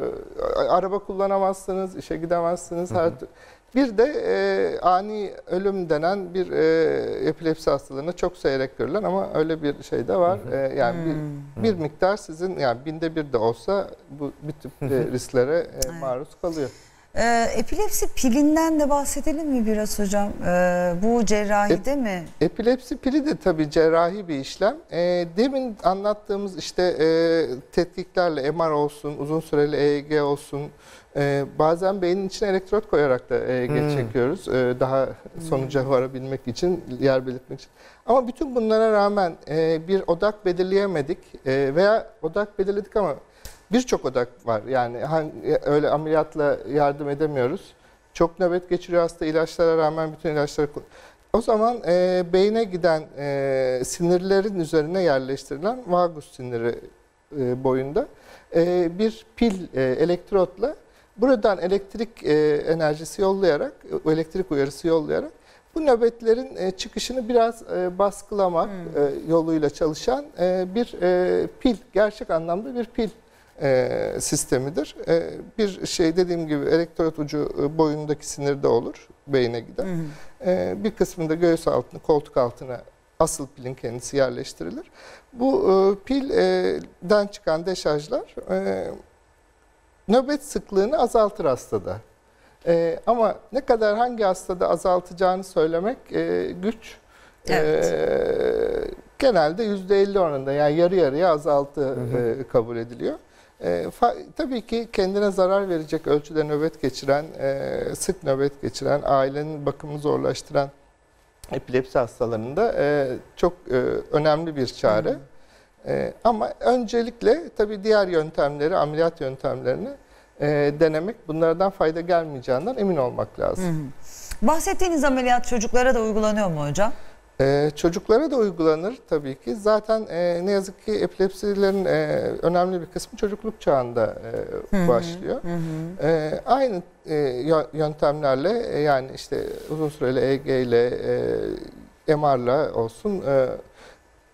araba kullanamazsınız, işe gidemezsiniz. Her bir de e, ani ölüm denen bir e, epilepsi hastalığına çok seyrek görülen ama öyle bir şey de var. E, yani hmm. bir, bir miktar sizin yani binde bir de olsa bu bir tip e, risklere e, evet. maruz kalıyor. Ee, epilepsi pilinden de bahsedelim mi biraz hocam? Ee, bu cerrahide Ep, mi? Epilepsi pili de tabii cerrahi bir işlem. E, demin anlattığımız işte e, tetkiklerle M R olsun, uzun süreli E E G olsun, e, bazen beynin içine elektrot koyarak da E E G hmm. çekiyoruz. E, daha sonuca varabilmek için, yer belirtmek için. Ama bütün bunlara rağmen e, bir odak belirleyemedik e, veya odak belirledik ama birçok odak var. Yani öyle ameliyatla yardım edemiyoruz. Çok nöbet geçiriyor hasta ilaçlara rağmen bütün ilaçları... O zaman e, beyne giden e, sinirlerin üzerine yerleştirilen vagus siniri e, boyunda e, bir pil e, elektrotla buradan elektrik e, enerjisi yollayarak, elektrik uyarısı yollayarak bu nöbetlerin e, çıkışını biraz e, baskılamak hmm. e, yoluyla çalışan e, bir e, pil, gerçek anlamda bir pil E, sistemidir. E, bir şey dediğim gibi elektrot ucu e, boyundaki sinirde olur beyne giden. Hı hı. E, bir kısmında göğüs altına, koltuk altına asıl pilin kendisi yerleştirilir. Bu e, pilden çıkan deşarjlar e, nöbet sıklığını azaltır hastada. E, ama ne kadar hangi hastada azaltacağını söylemek e, güç. Evet. E, genelde yüzde elli oranında yani yarı yarıya azaltı hı hı. E, kabul ediliyor. E, fa, tabii ki kendine zarar verecek ölçüde nöbet geçiren, e, sık nöbet geçiren, ailenin bakımını zorlaştıran epilepsi hastalarında e, çok e, önemli bir çare. E, ama öncelikle tabii diğer yöntemleri, ameliyat yöntemlerini e, denemek, bunlardan fayda gelmeyeceğinden emin olmak lazım. Hı hı. Bahsettiğiniz ameliyat çocuklara da uygulanıyor mu hocam? Ee, çocuklara da uygulanır tabii ki. Zaten e, ne yazık ki epilepsilerin e, önemli bir kısmı çocukluk çağında e, hı hı, başlıyor. Hı hı. E, aynı e, yöntemlerle e, yani işte uzun süreli E E G ile e, M R'la olsun e,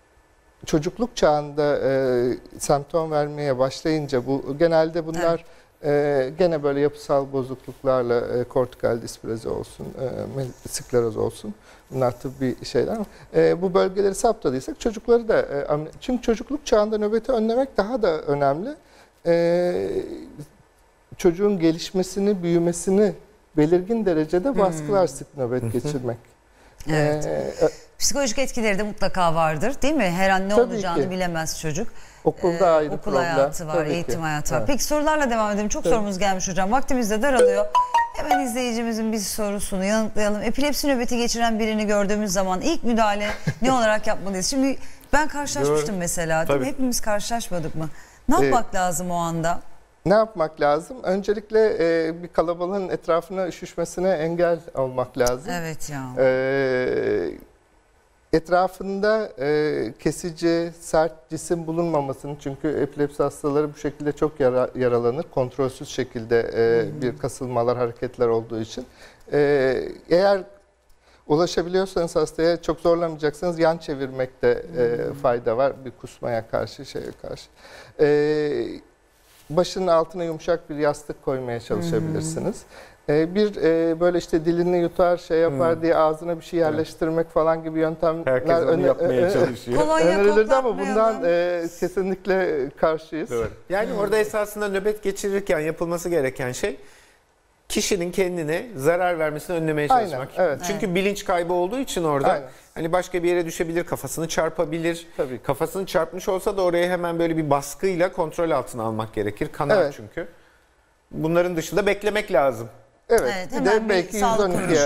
çocukluk çağında e, semptom vermeye başlayınca bu genelde bunlar evet. E, gene böyle yapısal bozukluklarla e, kortikal displazi olsun, e, skleroz olsun. Bunlar tıbbi şeyler ama e, bu bölgeleri saptadıysak çocukları da e, çünkü çocukluk çağında nöbeti önlemek daha da önemli. E, çocuğun gelişmesini, büyümesini belirgin derecede baskılar hmm. sık nöbet geçirmek. Evet. Ee, Psikolojik etkileri de mutlaka vardır, değil mi? Her an ne olacağını ki. bilemez çocuk. Okulda ee, ayrı okul problem. hayatı var, Tabii eğitim ki. hayatı var. Evet. Peki sorularla devam edelim. Çok Tabii. sorumuz gelmiş hocam. Vaktimiz de daralıyor. Hemen izleyicimizin bir sorusunu yanıtlayalım. Epilepsi nöbeti geçiren birini gördüğümüz zaman ilk müdahale ne olarak yapmalıyız? Şimdi ben karşılaşmıştım Doğru. mesela. Değil mi? Hepimiz karşılaşmadık mı? Ne yapmak ee, lazım o anda? Ne yapmak lazım? Öncelikle e, bir kalabalığın etrafına üşüşmesine engel olmak lazım. Evet ya. E, etrafında e, kesici, sert cisim bulunmamasını, çünkü epilepsi hastaları bu şekilde çok yara, yaralanır. Kontrolsüz şekilde e, hmm. bir kasılmalar, hareketler olduğu için. E, eğer ulaşabiliyorsanız hastaya, çok zorlamayacaksanız yan çevirmekte e, fayda var. Bir kusmaya karşı, şeye karşı. E, Başının altına yumuşak bir yastık koymaya çalışabilirsiniz. Hmm. Ee, bir e, böyle işte dilini yutar, şey yapar hmm. diye ağzına bir şey yerleştirmek evet. falan gibi yöntemler Herkes onu öne, yapmaya e, çalışıyor. Önerilirdi ama bundan e, kesinlikle karşıyız. Doğru. Yani hmm. orada esasında nöbet geçirirken yapılması gereken şey kişinin kendine zarar vermesini önlemeye çalışmak. Aynen, evet. Çünkü evet. bilinç kaybı olduğu için orada Aynen. hani başka bir yere düşebilir, kafasını çarpabilir. Tabii. Kafasını çarpmış olsa da oraya hemen böyle bir baskıyla kontrol altına almak gerekir. Kanar evet. çünkü. Bunların dışında beklemek lazım. Evet, evet, bir de belki yüz on ikiye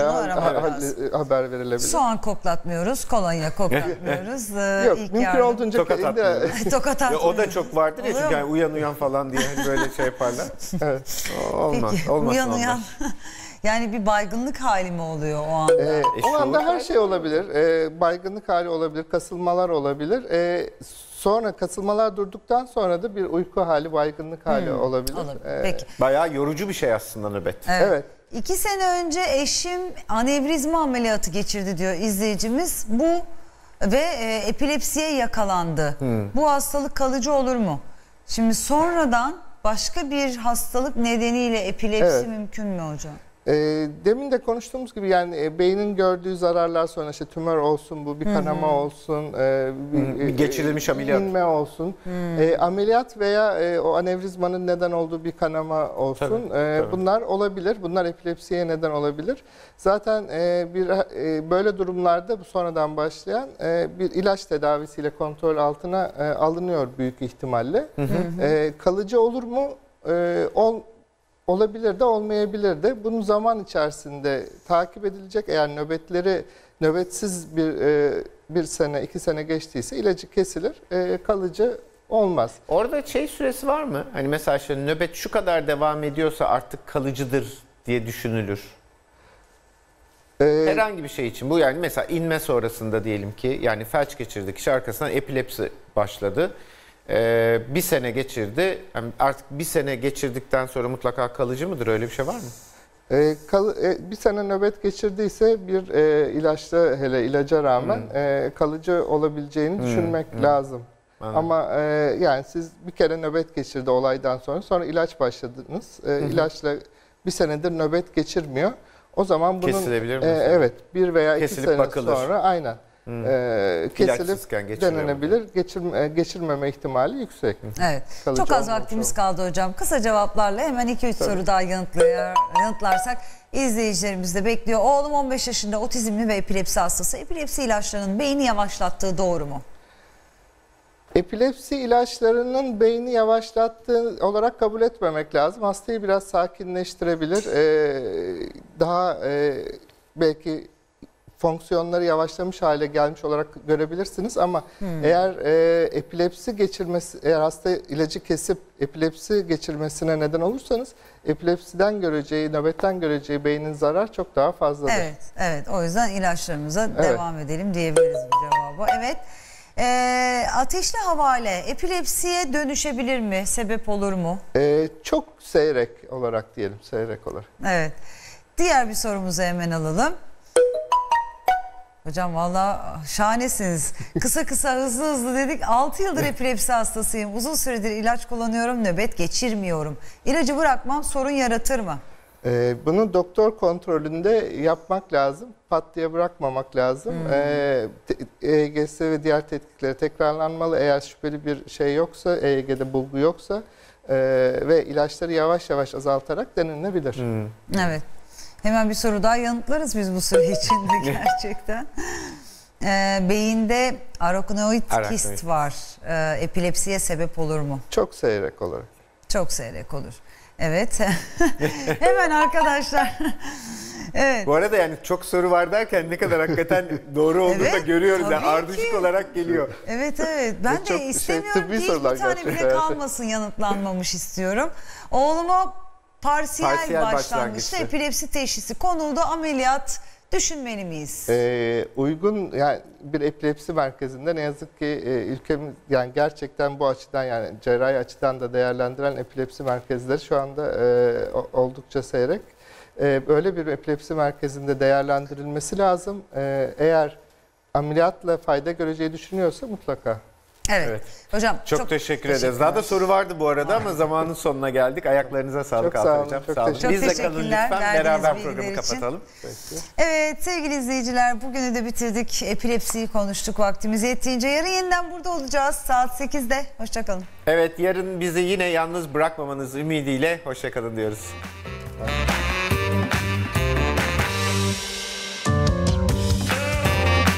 haber verilebilir. Soğan koklatmıyoruz, kolonya koklatmıyoruz. Yok, İlk mümkün yardım. olduğunca tokat atmıyoruz. Tokat atmıyoruz. O da çok vardır ya, çünkü yani uyan uyan falan diye hani böyle şey yaparlar. Evet. Olmaz, Peki, olmaz. Uyan olmaz. uyan. Yani bir baygınlık hali mi oluyor o anda? Ee, o anda her şey olabilir. Ee, baygınlık hali olabilir, kasılmalar olabilir. Ee, sonra kasılmalar durduktan sonra da bir uyku hali, baygınlık hali hmm, olabilir. olabilir. Ee, Peki. Bayağı yorucu bir şey aslında nöbet. Evet. evet. İki sene önce eşim anevrizma ameliyatı geçirdi diyor izleyicimiz. Bu ve e, epilepsiye yakalandı. Hmm. Bu hastalık kalıcı olur mu? Şimdi sonradan başka bir hastalık nedeniyle epilepsi evet. mümkün mü hocam? E, demin de konuştuğumuz gibi yani e, beynin gördüğü zararlar sonra işte tümör olsun, bu bir kanama Hı-hı. olsun, e, bir, bir geçirilmiş ameliyat, inme olsun, e, ameliyat veya e, o anevrizmanın neden olduğu bir kanama olsun. Tabii, e, tabii. Bunlar olabilir. Bunlar epilepsiye neden olabilir. Zaten e, bir e, böyle durumlarda bu sonradan başlayan e, bir ilaç tedavisiyle kontrol altına e, alınıyor büyük ihtimalle. E, kalıcı olur mu? E, ol Olabilir de olmayabilir de. Bunun zaman içerisinde takip edilecek. Eğer nöbetleri nöbetsiz bir e, bir sene, iki sene geçtiyse ilacı kesilir. E, kalıcı olmaz. Orada şey süresi var mı? Hani mesela işte nöbet şu kadar devam ediyorsa artık kalıcıdır diye düşünülür. Ee, Herhangi bir şey için. Bu yani mesela inme sonrasında diyelim ki yani felç geçirdi kişi, arkasından epilepsi başladı. Ee, bir sene geçirdi. Yani artık bir sene geçirdikten sonra mutlaka kalıcı mıdır? Öyle bir şey var mı? E, kal, e, bir sene nöbet geçirdiyse bir e, ilaçta, hele ilaca rağmen hmm. e, kalıcı olabileceğini hmm. düşünmek hmm. lazım. Anladım. Ama e, yani siz bir kere nöbet geçirdi olaydan sonra, sonra ilaç başladınız. E, hmm. İlaçla bir senedir nöbet geçirmiyor. O zaman bunun kesilebilir mi? E, evet, bir veya Kesilip iki sene bakılır. sonra aynen. Hmm. E, kesilip denenebilir. Geçirme, geçirmeme ihtimali yüksek. Evet. Kalıcı çok az vaktimiz çok. kaldı hocam. Kısa cevaplarla hemen iki üç soru daha yanıtlar, yanıtlarsak izleyicilerimiz de bekliyor. Oğlum on beş yaşında, otizmli ve epilepsi hastası. Epilepsi ilaçlarının beyni yavaşlattığı doğru mu? Epilepsi ilaçlarının beyni yavaşlattığı olarak kabul etmemek lazım. Hastayı biraz sakinleştirebilir. Ee, daha e, belki fonksiyonları yavaşlamış hale gelmiş olarak görebilirsiniz ama hmm. eğer e, epilepsi geçirmesi, eğer hasta ilacı kesip epilepsi geçirmesine neden olursanız epilepsiden göreceği, nöbetten göreceği beynin zarar çok daha fazladır. Evet, evet. O yüzden ilaçlarımıza evet. devam edelim diyebiliriz bu cevabı. Evet. E, ateşli havale epilepsiye dönüşebilir mi? Sebep olur mu? E, çok seyrek olarak diyelim, seyrek olarak. Evet. Diğer bir sorumuzu hemen alalım. Hocam valla şahanesiniz. Kısa kısa hızlı hızlı dedik. altı yıldır epilepsi hastasıyım. Uzun süredir ilaç kullanıyorum. Nöbet geçirmiyorum. İlacı bırakmam sorun yaratır mı? Ee, bunu doktor kontrolünde yapmak lazım. Pat diye bırakmamak lazım. Hmm. Ee, E E G'si ve diğer tetkikleri tekrarlanmalı. Eğer şüpheli bir şey yoksa, E E G'de bulgu yoksa e, ve ilaçları yavaş yavaş azaltarak denilebilir. Hmm. Evet. Hemen bir soru daha yanıtlarız biz bu süre içinde gerçekten. Ee, beyinde araknoid kist var. Ee, epilepsiye sebep olur mu? Çok seyrek olarak. Çok seyrek olur. Evet. Hemen arkadaşlar. Evet. Bu arada yani çok soru var derken ne kadar hakikaten doğru olduğunu Evet, da görüyoruz. Yani tabii ardışık ki. olarak geliyor. Evet evet. Ben Çok de şey, istemiyorum tıbbi ki hiçbir sorular tane bile gerçekten. kalmasın yanıtlanmamış istiyorum. Oğluma parsiyel, Parsiyel başlangıçta başlangıçta. epilepsi teşhisi konuldu. Ameliyat düşünmeli miyiz? Ee, uygun yani bir epilepsi merkezinde ne yazık ki e, ülkemiz yani gerçekten bu açıdan yani cerrahi açıdan da değerlendiren epilepsi merkezleri şu anda e, o- oldukça seyrek. E, böyle bir epilepsi merkezinde değerlendirilmesi lazım. E, eğer ameliyatla fayda göreceği düşünüyorsa mutlaka. Evet. Evet. Hocam Çok, çok, teşekkür ederiz. teşekkürler. Daha da soru vardı bu arada ama zamanın sonuna geldik. Ayaklarınıza sağlık Çok sağ olun, Hocam. çok Sağ olun. teşekkür Biz de ederim. kalın Teşekkürler lütfen. verdiğiniz Beraber bilgiler programı için. kapatalım. Evet sevgili izleyiciler bugünü de bitirdik. Epilepsiyi konuştuk vaktimiz yettiğince. Yarın yeniden burada olacağız saat sekizde. Hoşçakalın. Evet yarın bizi yine yalnız bırakmamanız ümidiyle hoşça kalın diyoruz.